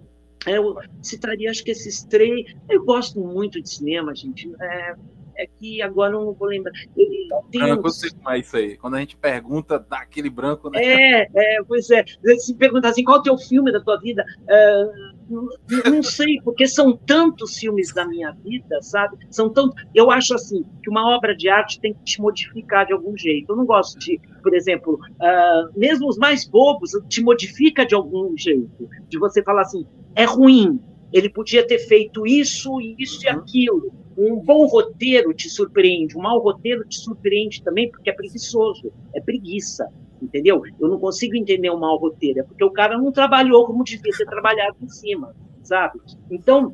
Eu citaria, acho que esses três. Eu gosto muito de cinema, gente. É, é que agora eu não vou lembrar. Tem branco, uns... eu sei como é isso aí. Quando a gente pergunta, dá aquele branco, né? É, é pois é. Se perguntar assim, qual é o teu filme da tua vida? É, não, não sei, porque são tantos filmes da minha vida, sabe? São tantos. Eu acho assim que uma obra de arte tem que te modificar de algum jeito. Eu não gosto de, por exemplo, uh, mesmo os mais bobos, te modifica de algum jeito. De você falar assim, é ruim, ele podia ter feito isso, isso e aquilo. Um bom roteiro te surpreende, um mau roteiro te surpreende também, porque é preguiçoso, é preguiça, entendeu? Eu não consigo entender um mau roteiro, é porque o cara não trabalhou como devia ter trabalhado em cima, sabe? Então,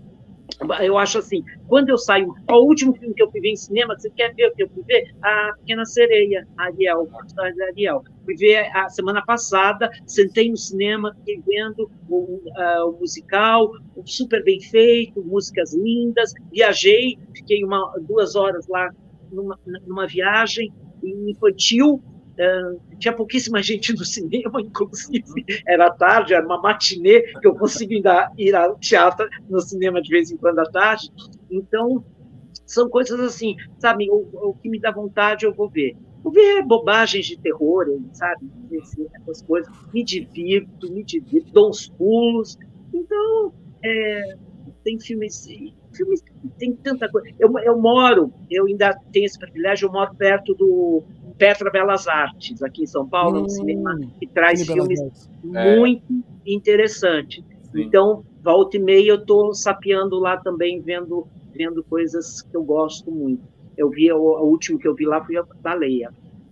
eu acho assim, quando eu saio, o último filme que eu fui ver em cinema, você quer ver o que eu fui ver? A Pequena Sereia, Ariel, a Ariel. Fui ver a semana passada, sentei no cinema, fiquei vendo o, uh, o musical, super bem feito, músicas lindas, viajei, fiquei uma, duas horas lá numa, numa viagem infantil. Uh, tinha pouquíssima gente no cinema, inclusive, era tarde, era uma matinê, que eu consigo ainda ir ao teatro, no cinema de vez em quando à tarde. Então, são coisas assim, sabe, o, o que me dá vontade eu vou ver. Vou ver bobagens de terror, sabe, essas coisas, me divirto, me divirto, dou uns pulos. Então, é, tem filmes... filmes tem tanta coisa. Eu, eu moro, eu ainda tenho esse privilégio, eu moro perto do Petra Belas Artes, aqui em São Paulo, hum, um cinema que traz filmes muito é. interessantes. Sim. Então, volta e meia, eu estou sapeando lá também, vendo, vendo coisas que eu gosto muito. Eu vi, o, o último que eu vi lá foi a Baleia.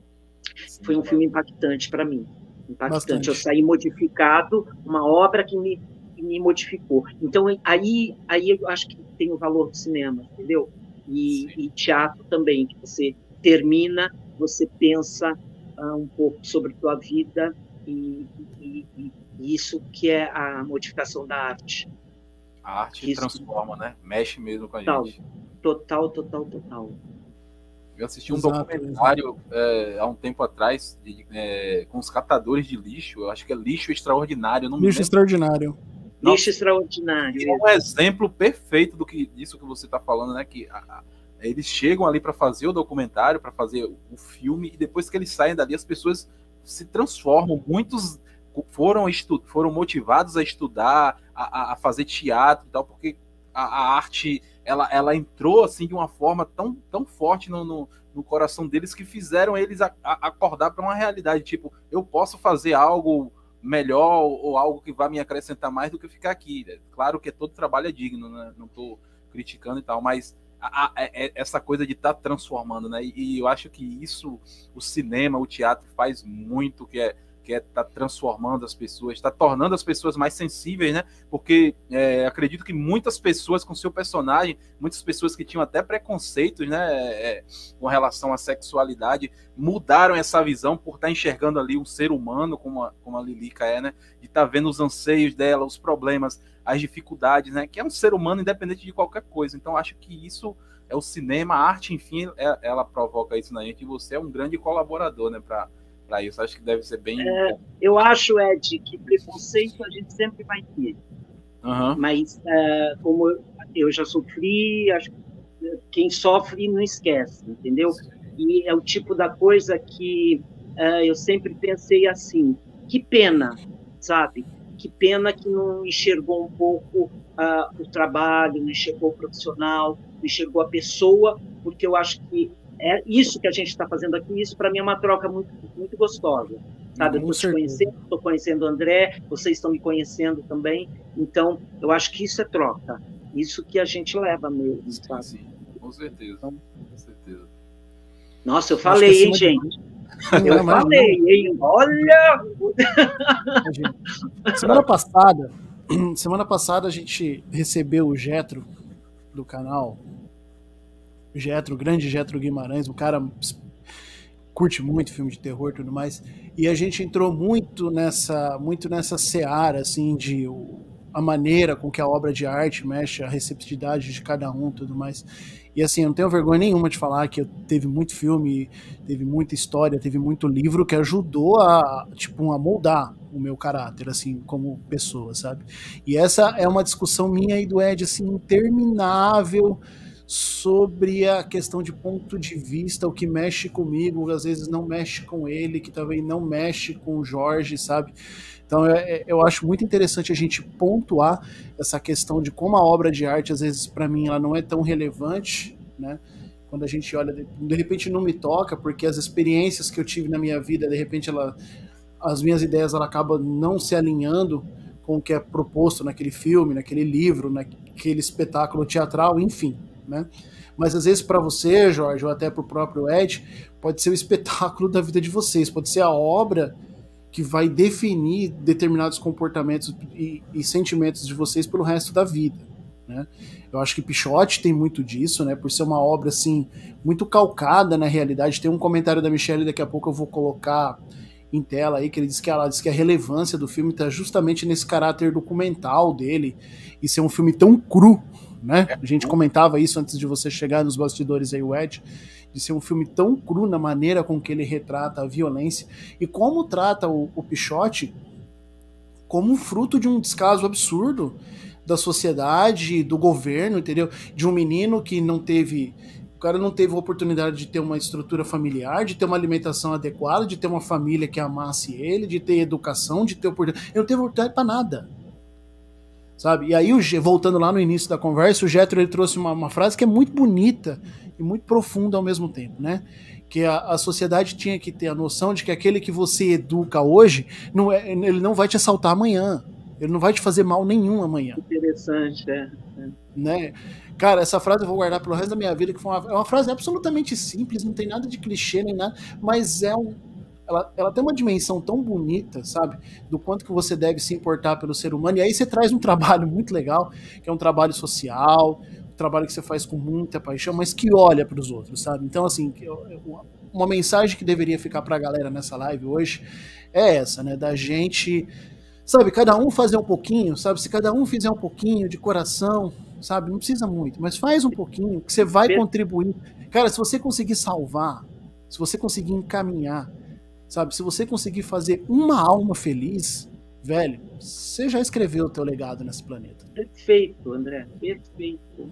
Sim, foi um filme impactante para mim. Impactante. Bastante. Eu saí modificado, uma obra que me, que me modificou. Então, aí, aí eu acho que tem o valor do cinema, entendeu? E, e teatro também, que você termina, você pensa uh, um pouco sobre a tua vida e, e, e isso que é a modificação da arte. A arte isso transforma, né? Mexe mesmo com a total, gente. Total, total, total. Eu assisti um exato, documentário é, há um tempo atrás de, é, com os catadores de lixo, eu acho que é Lixo Extraordinário. Não lixo me Extraordinário. Nossa, lixo Extraordinário. É um exemplo perfeito do que, disso que você está falando, né? Que a, a, eles chegam ali para fazer o documentário, para fazer o, o filme, e depois que eles saem dali, as pessoas se transformam. Muitos foram, foram motivados a estudar, a, a fazer teatro e tal, porque a, a arte ela, ela entrou assim de uma forma tão, tão forte no, no, no coração deles que fizeram eles a, a, acordar para uma realidade, tipo, eu posso fazer algo melhor ou algo que vai me acrescentar mais do que ficar aqui. Claro que todo trabalho é digno, né? Não estou criticando e tal, mas a, a, a, essa coisa de estar tá transformando, né? E, e eu acho que isso, o cinema, o teatro faz muito, que é que é tá transformando as pessoas, está tornando as pessoas mais sensíveis, né? Porque é, acredito que muitas pessoas com seu personagem, muitas pessoas que tinham até preconceitos, né, é, com relação à sexualidade, mudaram essa visão por estar tá enxergando ali um ser humano, como a, como a Lilica é, né? De estar tá vendo os anseios dela, os problemas, as dificuldades, né? Que é um ser humano independente de qualquer coisa. Então acho que isso é o cinema, a arte, enfim, é, ela provoca isso na gente. E você é um grande colaborador, né? Para para isso, acho que deve ser bem... É, eu acho, Ed, que preconceito a gente sempre vai ter. Uhum. Mas, é, como eu, eu já sofri, acho que quem sofre não esquece, entendeu? E é o tipo da coisa que é, eu sempre pensei assim, que pena, sabe? Que pena que não enxergou um pouco uh, o trabalho, não enxergou o profissional, não enxergou a pessoa, porque eu acho que é isso que a gente está fazendo aqui, isso para mim é uma troca muito, muito gostosa, sabe? Eu estou te conhecendo, estou conhecendo o André, vocês estão me conhecendo também, então eu acho que isso é troca, isso que a gente leva mesmo, sabe? Sim, com certeza, então, com certeza. Nossa, eu falei, hein, gente? De... Eu não, falei, não. hein? Olha! Semana passada, semana passada a gente recebeu o Getro do canal, Getro, grande Getro Guimarães, um cara curte muito filme de terror e tudo mais, e a gente entrou muito nessa, muito nessa seara, assim, de o, a maneira com que a obra de arte mexe, a receptividade de cada um e tudo mais. E assim, eu não tenho vergonha nenhuma de falar que eu teve muito filme, teve muita história, teve muito livro que ajudou a, tipo, a moldar o meu caráter, assim, como pessoa, sabe? E essa é uma discussão minha e do Ed, assim, interminável, sobre a questão de ponto de vista, o que mexe comigo, às vezes não mexe com ele, que também não mexe com o Jorge, sabe? Então eu, eu acho muito interessante a gente pontuar essa questão de como a obra de arte, às vezes, para mim, ela não é tão relevante, né? Quando a gente olha, de, de repente não me toca, porque as experiências que eu tive na minha vida, de repente, ela, as minhas ideias, ela acabam não se alinhando com o que é proposto naquele filme, naquele livro, naquele espetáculo teatral, enfim. Né? Mas às vezes para você, Jorge, ou até para o próprio Ed, pode ser o espetáculo da vida de vocês, pode ser a obra que vai definir determinados comportamentos e, e sentimentos de vocês pelo resto da vida. Né? Eu acho que Pichote tem muito disso, né? Por ser uma obra assim, muito calcada na realidade. Tem um comentário da Michelle, daqui a pouco eu vou colocar em tela aí, que ele diz que, ela diz que a relevância do filme está justamente nesse caráter documental dele e ser um filme tão cru. Né? A gente comentava isso antes de você chegar nos bastidores aí, o Ed, de ser um filme tão cru na maneira com que ele retrata a violência e como trata o, o Pichote como um fruto de um descaso absurdo da sociedade, do governo, entendeu? De um menino que não teve, o cara não teve a oportunidade de ter uma estrutura familiar, de ter uma alimentação adequada, de ter uma família que amasse ele, de ter educação, de ter oportunidade, ele não teve oportunidade para nada. Sabe? E aí, voltando lá no início da conversa, o Getro ele trouxe uma, uma frase que é muito bonita e muito profunda ao mesmo tempo, né? Que a, a sociedade tinha que ter a noção de que aquele que você educa hoje, não é, ele não vai te assaltar amanhã, ele não vai te fazer mal nenhum amanhã. Interessante, é. é. Né? Cara, essa frase eu vou guardar pelo resto da minha vida, que foi uma, é uma frase absolutamente simples, não tem nada de clichê nem nada, mas é um Ela, ela tem uma dimensão tão bonita, sabe? Do quanto que você deve se importar pelo ser humano. E aí você traz um trabalho muito legal, que é um trabalho social, um trabalho que você faz com muita paixão, mas que olha para os outros, sabe? Então, assim, uma mensagem que deveria ficar para a galera nessa live hoje é essa, né? Da gente, sabe? Cada um fazer um pouquinho, sabe? Se cada um fizer um pouquinho de coração, sabe? Não precisa muito, mas faz um pouquinho, que você vai contribuir. Cara, se você conseguir salvar, se você conseguir encaminhar, sabe, se você conseguir fazer uma alma feliz, velho, você já escreveu o teu legado nesse planeta. Perfeito, André, perfeito.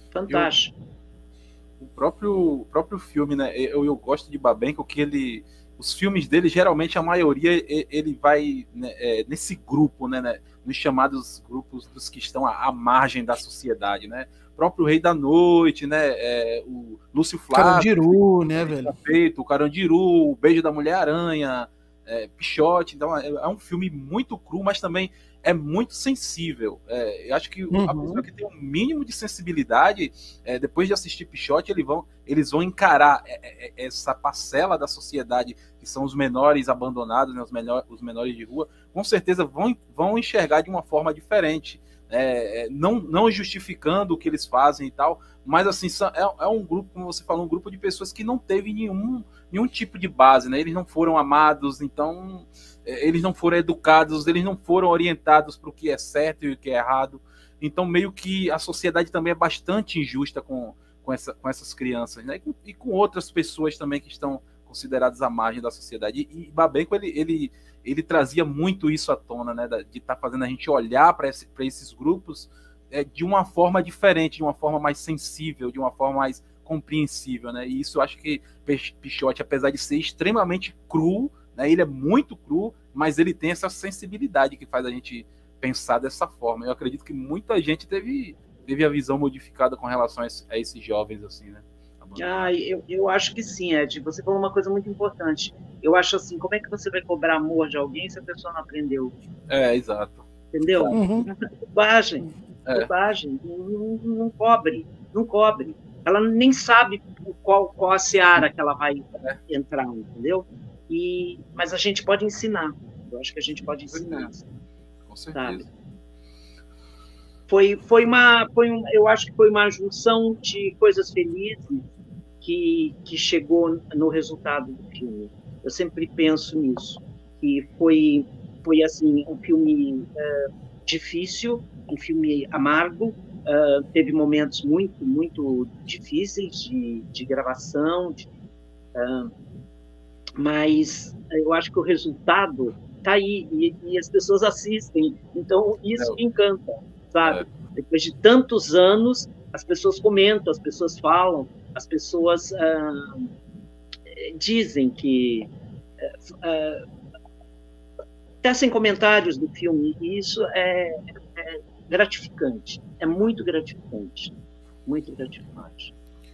Fantástico. Eu, o, próprio, o próprio filme, né, eu, eu gosto de Babenco, que ele, os filmes dele, geralmente, a maioria, ele vai, né, é, nesse grupo, né, né, nos chamados grupos dos que estão à, à margem da sociedade, né? O próprio Rei da Noite, né? É, o Lúcio Flávio. Carandiru, né, velho? Feito, o Carandiru, o Beijo da Mulher-Aranha, é, Pichote. Então, é, é um filme muito cru, mas também é muito sensível. É, eu acho que uhum. a pessoa que tem um mínimo de sensibilidade, é, depois de assistir Pichote, eles vão, eles vão encarar essa parcela da sociedade, que são os menores abandonados, né, os, menor, os menores de rua, com certeza vão, vão enxergar de uma forma diferente. É, não, não justificando o que eles fazem e tal, mas assim, é, é um grupo, como você falou, um grupo de pessoas que não teve nenhum, nenhum tipo de base, né? Eles não foram amados, então eles não foram educados, eles não foram orientados para o que é certo e o que é errado, então meio que a sociedade também é bastante injusta com, com, essa, com essas crianças, né? E com, e com outras pessoas também que estão consideradas à margem da sociedade, e, e Babenco, ele, ele ele trazia muito isso à tona, né, de estar tá fazendo a gente olhar para esse, esses grupos é, de uma forma diferente, de uma forma mais sensível, de uma forma mais compreensível, né, e isso eu acho que Pichote, apesar de ser extremamente cru, né, ele é muito cru, mas ele tem essa sensibilidade que faz a gente pensar dessa forma. Eu acredito que muita gente teve, teve a visão modificada com relação a, esse, a esses jovens, assim, né. Ah, eu, eu acho que sim, Ed. Você falou uma coisa muito importante. Eu acho assim, como é que você vai cobrar amor de alguém se a pessoa não aprendeu? É, exato. Entendeu? Uhum. Bobagem. É. Bobagem. Não, não, não cobre. Não cobre. Ela nem sabe qual, qual a seara que ela vai é. entrar, entendeu? E, mas a gente pode ensinar. Eu acho que a gente pode ensinar. Com certeza. Sabe? Foi, foi uma, foi um, eu acho que foi uma junção de coisas felizes que, que chegou no resultado do filme. Eu sempre penso nisso, que foi, foi assim, um filme uh, difícil, um filme amargo, uh, teve momentos muito, muito difíceis de, de gravação, de, uh, mas eu acho que o resultado está aí, e, e as pessoas assistem, então isso me encanta, sabe? É. Depois de tantos anos, as pessoas comentam, as pessoas falam, as pessoas uh, dizem que uh, uh, tecem comentários do filme, e isso é, é gratificante, é muito gratificante, muito gratificante.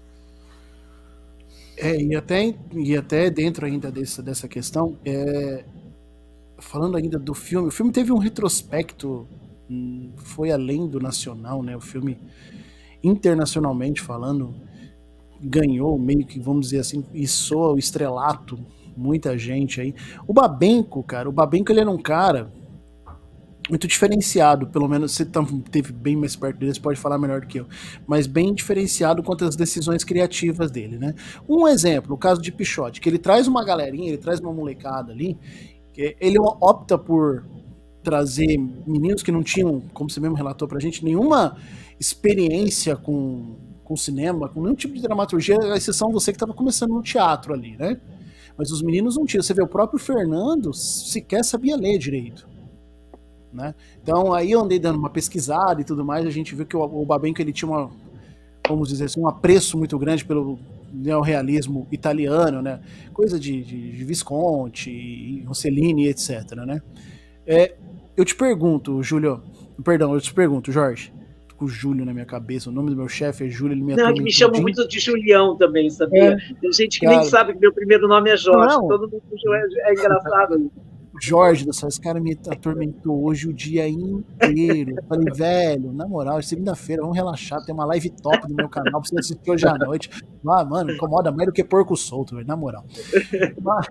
É, e até, e até dentro ainda dessa, dessa questão, é, falando ainda do filme, o filme teve um retrospecto, hum, foi além do nacional, né? O filme, internacionalmente falando, ganhou meio que, vamos dizer assim, içou o estrelato, muita gente aí. O Babenco, cara, o Babenco, ele era um cara muito diferenciado, pelo menos você teve bem mais perto dele, você pode falar melhor do que eu, mas bem diferenciado quanto às decisões criativas dele, né? Um exemplo, o caso de Pichote, que ele traz uma galerinha, ele traz uma molecada ali, que ele opta por trazer meninos que não tinham, como você mesmo relatou pra gente, nenhuma experiência com, com cinema, com nenhum tipo de dramaturgia, a exceção você que estava começando no teatro ali, né? Mas os meninos não tinham. Você vê, o próprio Fernando sequer sabia ler direito. Né? Então aí eu andei dando uma pesquisada e tudo mais, a gente viu que o, o Babenco, ele tinha uma, vamos dizer assim, um apreço muito grande pelo neorrealismo italiano, né? Coisa de, de, de Visconti, Rossellini, etcétera, né? É, eu te pergunto, Júlio, perdão, eu te pergunto, Jorge, tô com o Júlio na minha cabeça, o nome do meu chefe é Júlio, ele me Não, que me chamam muito de Julião também, sabia? É, tem gente que cara, nem sabe que meu primeiro nome é Jorge, não, todo mundo é, é engraçado. Jorge, esse cara me atormentou hoje o dia inteiro. Eu falei, velho, na moral, segunda-feira, vamos relaxar, tem uma live top no meu canal pra você assistir hoje à noite. Ah, mano, incomoda mais do que porco solto, velho, na moral. Mas,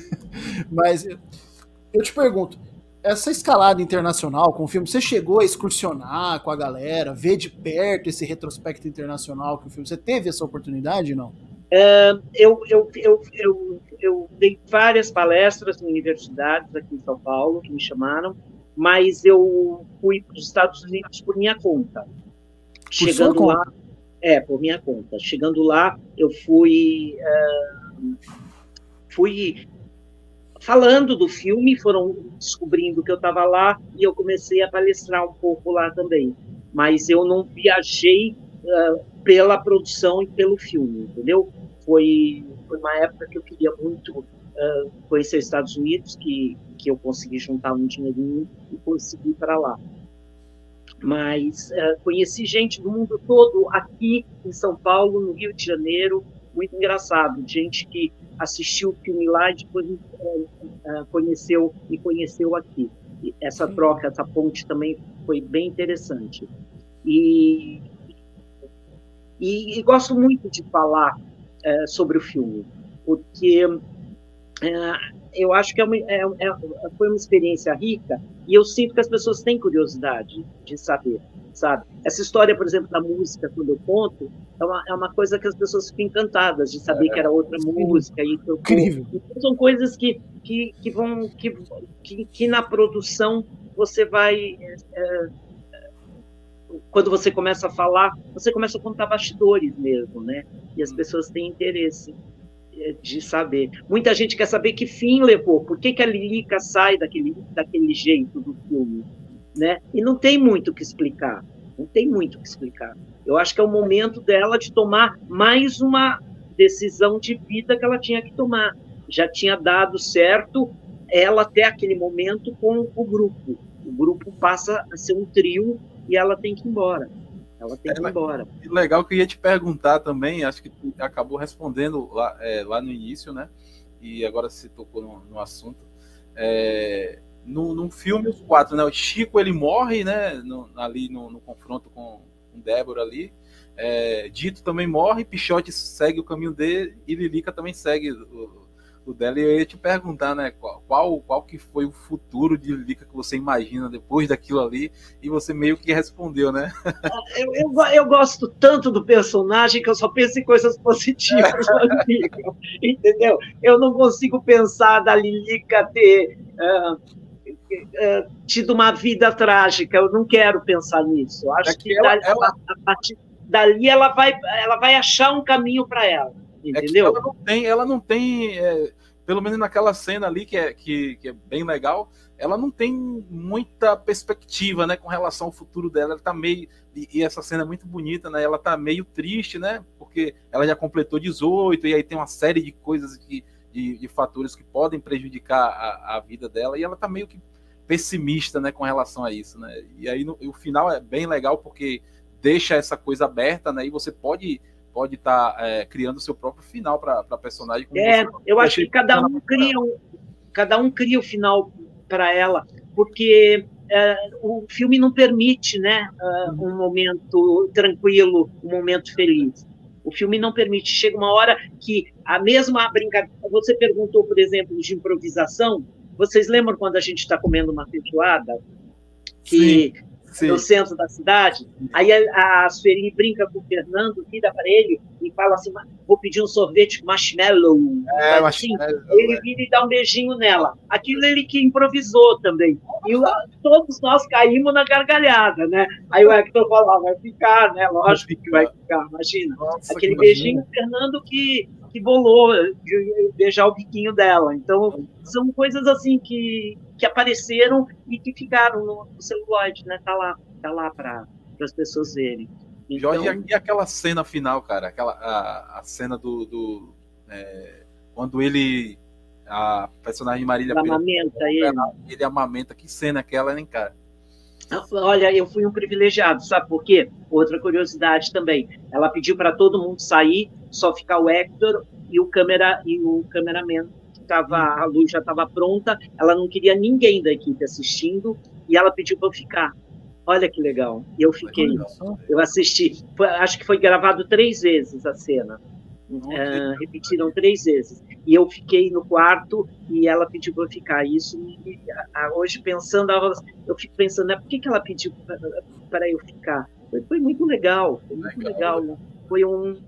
mas eu te pergunto, essa escalada internacional com o filme, você chegou a excursionar com a galera, ver de perto esse retrospecto internacional com o filme? Você teve essa oportunidade, não? Uh, eu, eu, eu, eu, eu dei várias palestras em universidades aqui em São Paulo, que me chamaram, mas eu fui para os Estados Unidos por minha conta. Por Chegando sua lá, conta? É, por minha conta. Chegando lá, eu fui, uh, fui falando do filme, foram descobrindo que eu estava lá, e eu comecei a palestrar um pouco lá também. Mas eu não viajei uh, pela produção e pelo filme, entendeu? Foi, foi uma época que eu queria muito uh, conhecer os Estados Unidos, que, que eu consegui juntar um dinheirinho e consegui ir para lá. Mas uh, conheci gente do mundo todo aqui em São Paulo, no Rio de Janeiro, muito engraçado, gente que assistiu o filme lá e depois uh, uh, conheceu, me conheceu aqui. E essa troca, essa ponte também foi bem interessante. E, e, e gosto muito de falar uh, sobre o filme, porque uh, eu acho que é uma, é, é, foi uma experiência rica e eu sinto que as pessoas têm curiosidade de saber, sabe? Essa história, por exemplo, da música, quando eu conto, é uma, é uma coisa que as pessoas ficam encantadas de saber é, que era outra sim, música. E eu, incrível. Então, são coisas que, que, que vão... Que, que, que na produção você vai... É, quando você começa a falar, você começa a contar bastidores mesmo, né? E as pessoas têm interesse de saber. Muita gente quer saber que fim levou, por que, que a Lilica sai daquele, daquele jeito do filme, né? E não tem muito o que explicar, não tem muito o que explicar. Eu acho que é o momento dela de tomar mais uma decisão de vida que ela tinha que tomar. Já tinha dado certo ela até aquele momento com o grupo. O grupo passa a ser um trio e ela tem que ir embora. Ela tem que ir embora. É legal que eu ia te perguntar também, acho que tu acabou respondendo lá, é, lá no início, né? E agora você tocou no, no assunto. É, no, no filme, os quatro, né? O Chico, ele morre, né? No, ali no, no confronto com, com Débora ali. É, Dito também morre, Pichote segue o caminho dele e Lilica também segue o, o dela. E eu ia te perguntar, né? Qual, qual, qual que foi o futuro de Lilica que você imagina depois daquilo ali? E você meio que respondeu, né? Eu, eu, eu gosto tanto do personagem que eu só penso em coisas positivas na Lilica, entendeu? Eu não consigo pensar da Lilica ter uh, uh, tido uma vida trágica. Eu não quero pensar nisso. Eu acho é que, que ela, dali, ela... A, a partir dali ela vai, ela vai achar um caminho para ela. Entendeu? É ela não tem, ela não tem é, pelo menos naquela cena ali que é, que, que é bem legal, ela não tem muita perspectiva, né, com relação ao futuro dela. Ela tá meio, e, e essa cena é muito bonita, né? Ela tá meio triste, né? Porque ela já completou dezoito e aí tem uma série de coisas que, de, de fatores que podem prejudicar a, a vida dela e ela tá meio que pessimista, né, com relação a isso, né? E aí no, o final é bem legal porque deixa essa coisa aberta, né? E você pode pode estar tá, é, criando o seu próprio final para a personagem. É, você... eu acho que cada um cria um, cada um cria o final para ela, porque é, o filme não permite, né, uh, um momento tranquilo, um momento feliz. O filme não permite. Chega uma hora que a mesma brincadeira... Você perguntou, por exemplo, de improvisação. Vocês lembram quando a gente está comendo uma feijoada? Que... Sim. Sim. No centro da cidade, aí a, a Sueli brinca com o Fernando, vira para ele e fala assim, vou pedir um sorvete com marshmallow. É, assim, marshmallow ele vira e dá um beijinho nela. Aquilo ele que improvisou também. E todos nós caímos na gargalhada, né? Aí o Hector falou, vai ficar, né? Lógico que vai ficar, imagina. Nossa, aquele beijinho, o Fernando que, que bolou de beijar o biquinho dela. Então, são coisas assim que... que apareceram e que ficaram no, no celuloide, né? Tá lá, tá lá para as pessoas verem. Então... Jorge, e aquela cena final, cara? Aquela, a, a cena do... do é, quando ele... A personagem Marília... Ele amamenta ele. Ele amamenta. Que cena aquela, hein, cara? Olha, eu fui um privilegiado, sabe por quê? Outra curiosidade também. Ela pediu para todo mundo sair, só ficar o Hector e o, câmera, e o cameraman. Tava, a luz já estava pronta, ela não queria ninguém da equipe assistindo e ela pediu para eu ficar. Olha que legal. E eu fiquei. Eu assisti. Foi, acho que foi gravado três vezes a cena. Uh, repetiram três vezes. E eu fiquei no quarto e ela pediu para eu ficar. Isso, e, a, hoje pensando, eu fico pensando, né, por que, que ela pediu para eu ficar? Foi, foi muito legal. Foi muito legal. legal. Foi um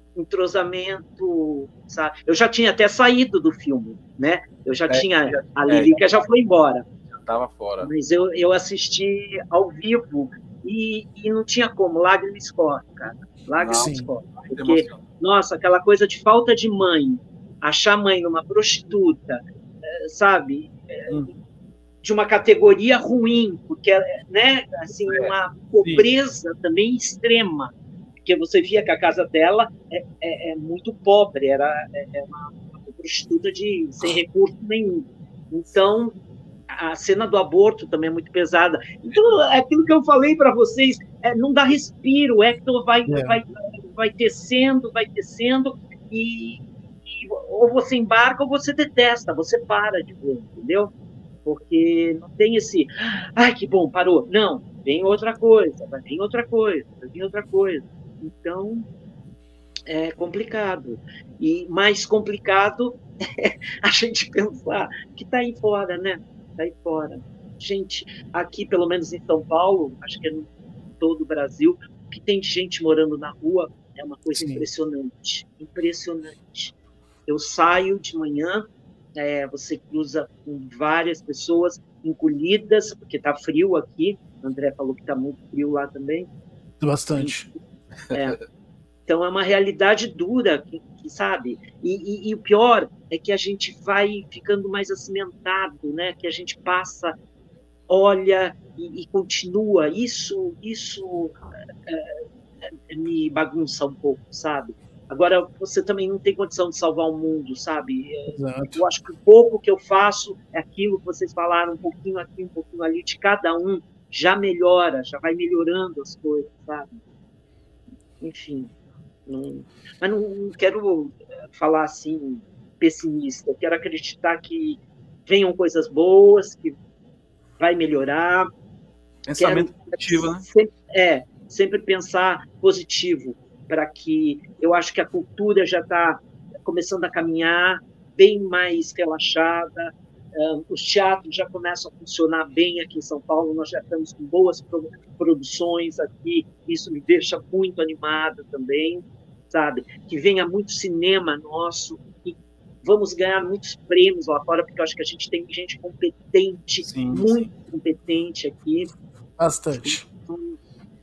entrosamento, sabe? Eu já tinha até saído do filme, né? Eu já é, tinha, já, a Lilica é, já foi embora. Já estava fora. Mas eu, eu assisti ao vivo e, e não tinha como, lágrima escorre, cara. Lágrima escorre. Porque, nossa, aquela coisa de falta de mãe, achar a mãe numa prostituta, sabe? Hum. De uma categoria ruim, porque, né? Assim, é, uma pobreza sim. também extrema. Porque você via que a casa dela é, é, é muito pobre, era é, é uma, uma prostituta de, sem recurso nenhum. Então, a cena do aborto também é muito pesada. Então, aquilo que eu falei para vocês, é, não dá respiro, o Hector vai, é. vai, vai descendo, vai descendo, e, e ou você embarca ou você detesta, você para de ver, entendeu? Porque não tem esse, ai, que bom, parou. Não, vem outra coisa, vai vir outra coisa, vai vir outra coisa. Então, é complicado. E mais complicado é a gente pensar que está aí fora, né? Está aí fora. Gente, aqui, pelo menos em São Paulo, acho que é no todo o Brasil, o que tem de gente morando na rua é uma coisa Sim. impressionante. Impressionante. Eu saio de manhã, é, você cruza com várias pessoas encolhidas, porque está frio aqui. O André falou que está muito frio lá também. Bastante. É. Então, é uma realidade dura, que, que sabe? E, e, e o pior é que a gente vai ficando mais acimentado, né? Que a gente passa, olha e, e continua. Isso, isso é, é, me bagunça um pouco, sabe? Agora, você também não tem condição de salvar o mundo, sabe? Exato. Eu acho que o pouco que eu faço é aquilo que vocês falaram, um pouquinho aqui, um pouquinho ali, de cada um, já melhora, já vai melhorando as coisas, sabe? Enfim. Não, mas não, não quero falar assim pessimista, quero acreditar que venham coisas boas, que vai melhorar. Pensamento quero, positivo, né? Sempre, é, sempre pensar positivo, para que eu acho que a cultura já está começando a caminhar bem mais relaxada, uh, os teatros já começam a funcionar bem aqui em São Paulo, nós já estamos com boas produções aqui, isso me deixa muito animada também, sabe? Que venha muito cinema nosso e vamos ganhar muitos prêmios lá fora, porque eu acho que a gente tem gente competente, sim, muito sim. competente aqui. Bastante. Então,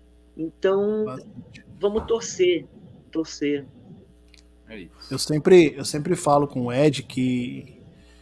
então Bastante. Vamos torcer, torcer. É isso. Eu sempre, eu sempre falo com o Ed que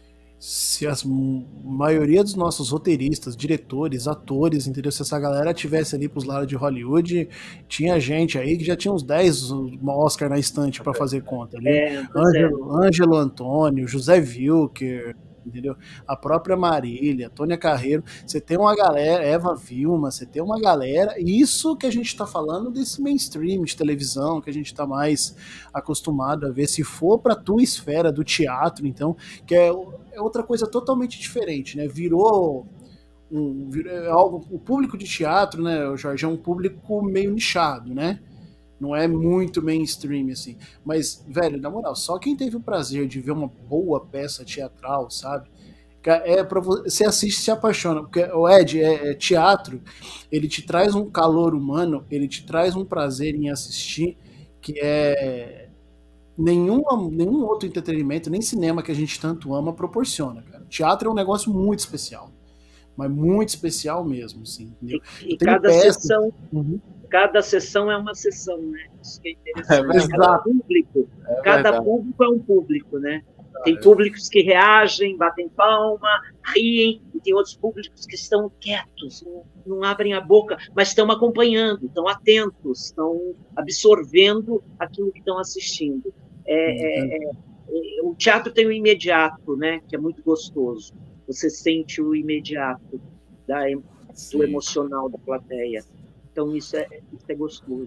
se a maioria dos nossos roteiristas, diretores, atores, entendeu? Se essa galera tivesse ali pros lados de Hollywood, tinha gente aí que já tinha uns dez Oscar na estante para fazer conta. Ali. É, Ângelo, Ângelo Antônio, José Wilker, entendeu? A própria Marília, Tônia Carreiro, você tem uma galera, Eva Vilma, você tem uma galera, isso que a gente tá falando desse mainstream de televisão, que a gente tá mais acostumado a ver, se for pra tua esfera do teatro, então, que é, é outra coisa totalmente diferente, né? Virou um, virou algo, o público de teatro, né, Jorge, é um público meio nichado, né? Não é muito mainstream, assim. Mas, velho, na moral, só quem teve o prazer de ver uma boa peça teatral, sabe? É pra você assiste e se apaixona. Porque o Ed, é, é teatro, ele te traz um calor humano, ele te traz um prazer em assistir, que é nenhum, nenhum outro entretenimento, nem cinema que a gente tanto ama proporciona, cara. Teatro é um negócio muito especial. Mas muito especial mesmo, assim. Entendeu? E, e cada peça... sessão... Uhum. Cada sessão é uma sessão, né? Isso que é interessante. É cada público, é cada público é um público, né? Tem públicos que reagem, batem palma, riem, e tem outros públicos que estão quietos, não, não abrem a boca, mas estão acompanhando, estão atentos, estão absorvendo aquilo que estão assistindo. É, é, é, o teatro tem o imediato, né? Que é muito gostoso. Você sente o imediato da, do emocional da plateia. Então isso é, isso é gostoso.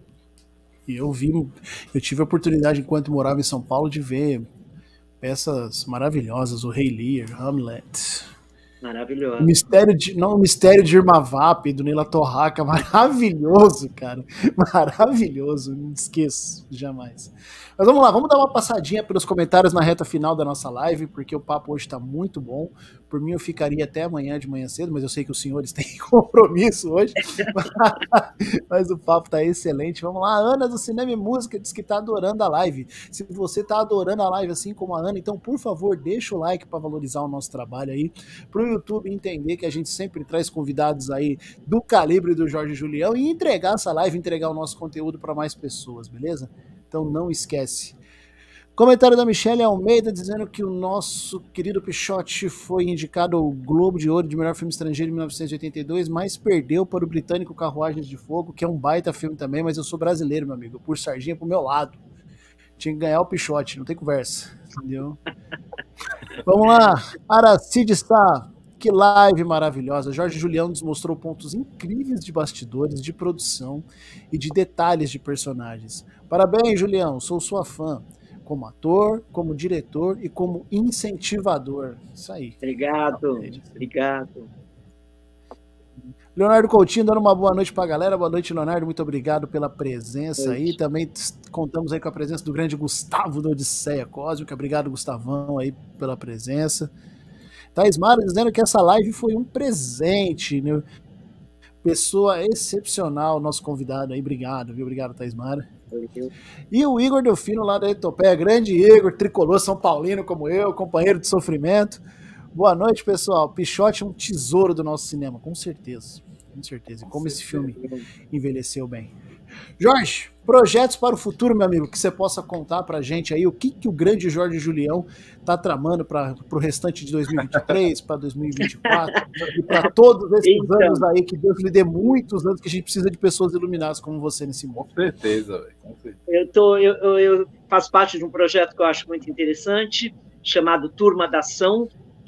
E eu vi, eu tive a oportunidade, enquanto morava em São Paulo, de ver peças maravilhosas, o Rei Lear, Hamlet. Maravilhoso. O Mistério de, não, o Mistério de Irmavap, do Nila Torraca, maravilhoso, cara. Maravilhoso, não esqueço, jamais. Mas vamos lá, vamos dar uma passadinha pelos comentários na reta final da nossa live, porque o papo hoje está muito bom. Por mim eu ficaria até amanhã de manhã cedo, mas eu sei que os senhores têm compromisso hoje. Mas o papo está excelente. Vamos lá, Ana do Cinema e Música diz que está adorando a live. Se você está adorando a live assim como a Ana, então por favor deixa o like para valorizar o nosso trabalho aí, para o YouTube entender que a gente sempre traz convidados aí do calibre do Jorge Julião e entregar essa live, entregar o nosso conteúdo para mais pessoas, beleza? Então não esquece. Comentário da Michelle Almeida dizendo que o nosso querido Pichote foi indicado ao Globo de Ouro de melhor filme estrangeiro em mil novecentos e oitenta e dois, mas perdeu para o britânico Carruagens de Fogo, que é um baita filme também, mas eu sou brasileiro, meu amigo, por sardinha pro meu lado. Tinha que ganhar o Pichote, não tem conversa, entendeu? Vamos lá, Aracide está... Que live maravilhosa. Jorge Julião nos mostrou pontos incríveis de bastidores, de produção e de detalhes de personagens. Parabéns, Julião, sou sua fã. Como ator, como diretor e como incentivador. Isso aí. Obrigado, obrigado. Leonardo Coutinho dando uma boa noite pra galera. Boa noite, Leonardo. Muito obrigado pela presença aí. Também contamos aí com a presença do grande Gustavo da Odisseia Cósmica. Obrigado, Gustavão, aí pela presença. Thais Mara dizendo que essa live foi um presente, né? Pessoa excepcional, nosso convidado aí. Obrigado, viu? Obrigado, Thais Mara. E o Igor Delfino lá da Etopeia, grande Igor, tricolor São Paulino como eu, companheiro de sofrimento. Boa noite, pessoal. Pichote é um tesouro do nosso cinema, com certeza. Com certeza. E como esse filme envelheceu bem. Jorge, projetos para o futuro, meu amigo, que você possa contar pra gente aí, o que, que o grande Jorge Julião tá tramando para o restante de dois mil e vinte e três, para dois mil e vinte e quatro, e para todos esses então, anos aí, que Deus lhe dê muitos anos, que a gente precisa de pessoas iluminadas como você nesse mundo. Com certeza, velho. Eu, tô, eu, eu, eu faço parte de um projeto que eu acho muito interessante, chamado Turma da Ação,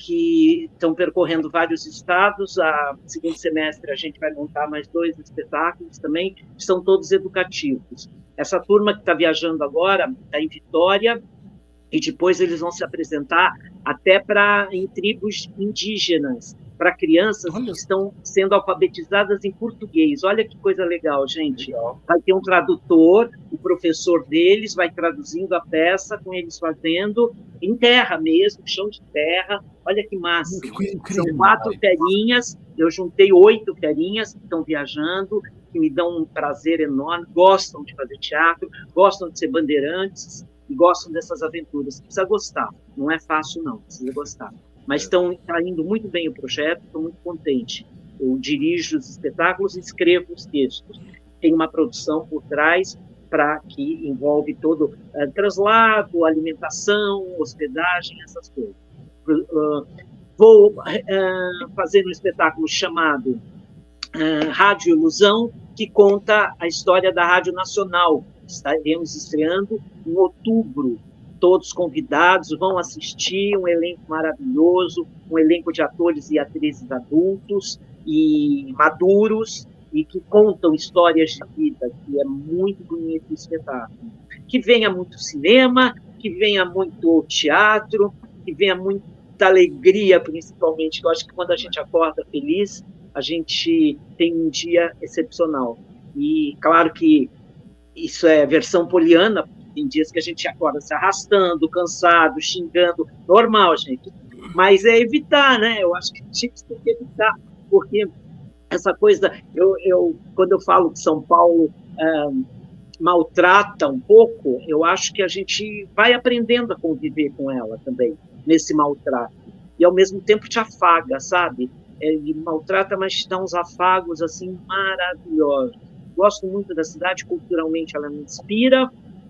que estão percorrendo vários estados. A segundo semestre a gente vai montar mais dois espetáculos também, que são todos educativos. Essa turma que está viajando agora está em Vitória, e depois eles vão se apresentar até para em tribos indígenas, para crianças Olha. que estão sendo alfabetizadas em português. Olha que coisa legal, gente. Legal. Vai ter um tradutor, o professor deles vai traduzindo a peça, com eles fazendo em terra mesmo, chão de terra. Olha que massa. Que São quatro ferinhas, eu juntei oito ferinhas que estão viajando, que me dão um prazer enorme, gostam de fazer teatro, gostam de ser bandeirantes e gostam dessas aventuras. Precisa gostar, não é fácil não, precisa gostar. Mas estão tá indo muito bem o projeto, estou muito contente. Eu dirijo os espetáculos e escrevo os textos. Tem uma produção por trás para que envolve todo uh, traslado, alimentação, hospedagem, essas coisas. Uh, vou uh, fazer um espetáculo chamado uh, Rádio Ilusão, que conta a história da Rádio Nacional. Estaremos estreando em outubro. Todos convidados vão assistir, um elenco maravilhoso, um elenco de atores e atrizes adultos e maduros, e que contam histórias de vida, que é muito bonito o espetáculo. Que venha muito cinema, que venha muito teatro, que venha muita alegria, principalmente, que eu acho que quando a gente acorda feliz, a gente tem um dia excepcional. E claro que isso é versão poliana, tem dias que a gente acorda se arrastando, cansado, xingando, normal, gente. Mas é evitar, né? Eu acho que a gente tem que evitar, porque essa coisa, eu, eu, quando eu falo que São Paulo é, maltrata um pouco, eu acho que a gente vai aprendendo a conviver com ela também, nesse maltrato. E, ao mesmo tempo, te afaga, sabe? Ele maltrata, mas te dá uns afagos, assim, maravilhosos. Gosto muito da cidade, culturalmente ela me inspira.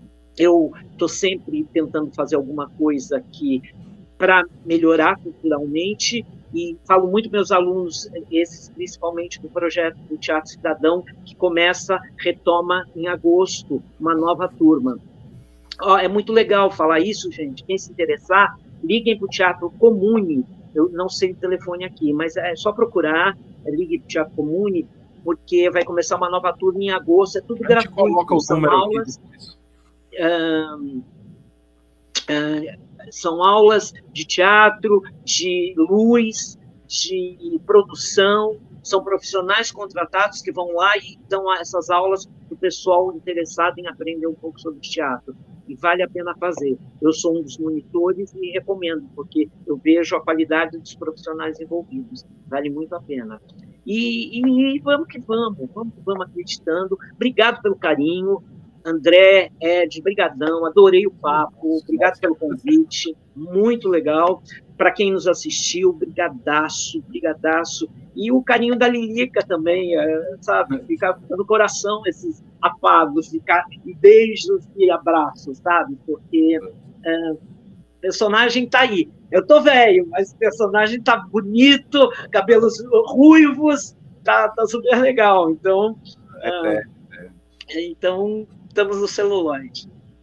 Eu estou sempre tentando fazer alguma coisa aqui para melhorar culturalmente e falo muito para meus alunos, esses principalmente do projeto do Teatro Cidadão, que começa, retoma em agosto, uma nova turma. Oh, é muito legal falar isso, gente. Quem se interessar, liguem para o Teatro Comune. Eu não sei o telefone aqui, mas é só procurar, ligue para o Teatro Comune, porque vai começar uma nova turma em agosto, é tudo gratuito. Coloca o são número aulas... Uh, uh, são aulas de teatro, de luz, de produção, são profissionais contratados que vão lá e dão essas aulas para o pessoal interessado em aprender um pouco sobre teatro, e vale a pena fazer. Eu sou um dos monitores e recomendo, porque eu vejo a qualidade dos profissionais envolvidos, vale muito a pena. E, e vamos que vamos, vamos que vamos acreditando. Obrigado pelo carinho, André, Ed, brigadão, adorei o papo, obrigado pelo convite, muito legal. Para quem nos assistiu, brigadaço, brigadaço. E o carinho da Lilica também, é, sabe, fica no coração esses afagos, ficar, e beijos e abraços, sabe, porque é, o personagem tá aí. Eu tô velho, mas o personagem tá bonito, cabelos ruivos, tá, tá super legal. Então, é, é, é. então estamos no celuloide.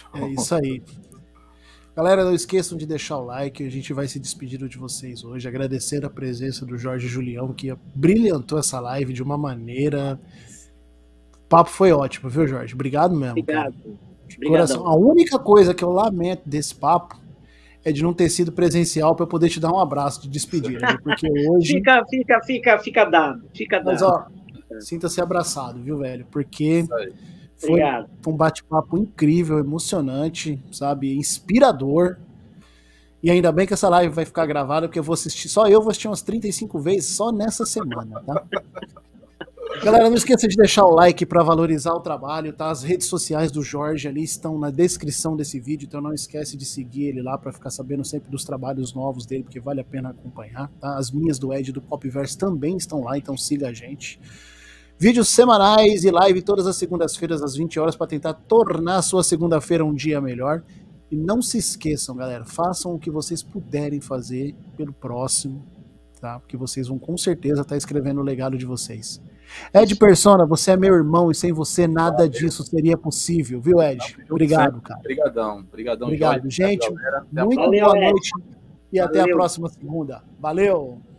É isso aí. Galera, não esqueçam de deixar o like, a gente vai se despedindo de vocês hoje, agradecer a presença do Jorge Julião, que brilhantou essa live de uma maneira... O papo foi ótimo, viu, Jorge? Obrigado mesmo. Obrigado. Coração. A única coisa que eu lamento desse papo é de não ter sido presencial para eu poder te dar um abraço de despedida, porque hoje... Fica, fica, fica, fica dado, fica dado. Mas, ó, sinta-se abraçado, viu, velho? Porque... Foi, foi um bate-papo incrível, emocionante, sabe? Inspirador. E ainda bem que essa live vai ficar gravada, porque eu vou assistir, só eu vou assistir umas trinta e cinco vezes só nessa semana, tá? Galera, não esqueça de deixar o like para valorizar o trabalho, tá? As redes sociais do Jorge ali estão na descrição desse vídeo, então não esquece de seguir ele lá para ficar sabendo sempre dos trabalhos novos dele, porque vale a pena acompanhar, tá? As minhas do Ed do Popverse também estão lá, então siga a gente. Vídeos semanais e live todas as segundas-feiras às vinte horas para tentar tornar a sua segunda-feira um dia melhor. E não se esqueçam, galera, façam o que vocês puderem fazer pelo próximo, tá? Porque vocês vão com certeza estar escrevendo o legado de vocês. Ed Persona, você é meu irmão e sem você nada disso seria possível, viu, Ed? Obrigado, cara. Obrigadão, obrigadão. Obrigado, gente. Muito boa noite e até a próxima segunda. Valeu!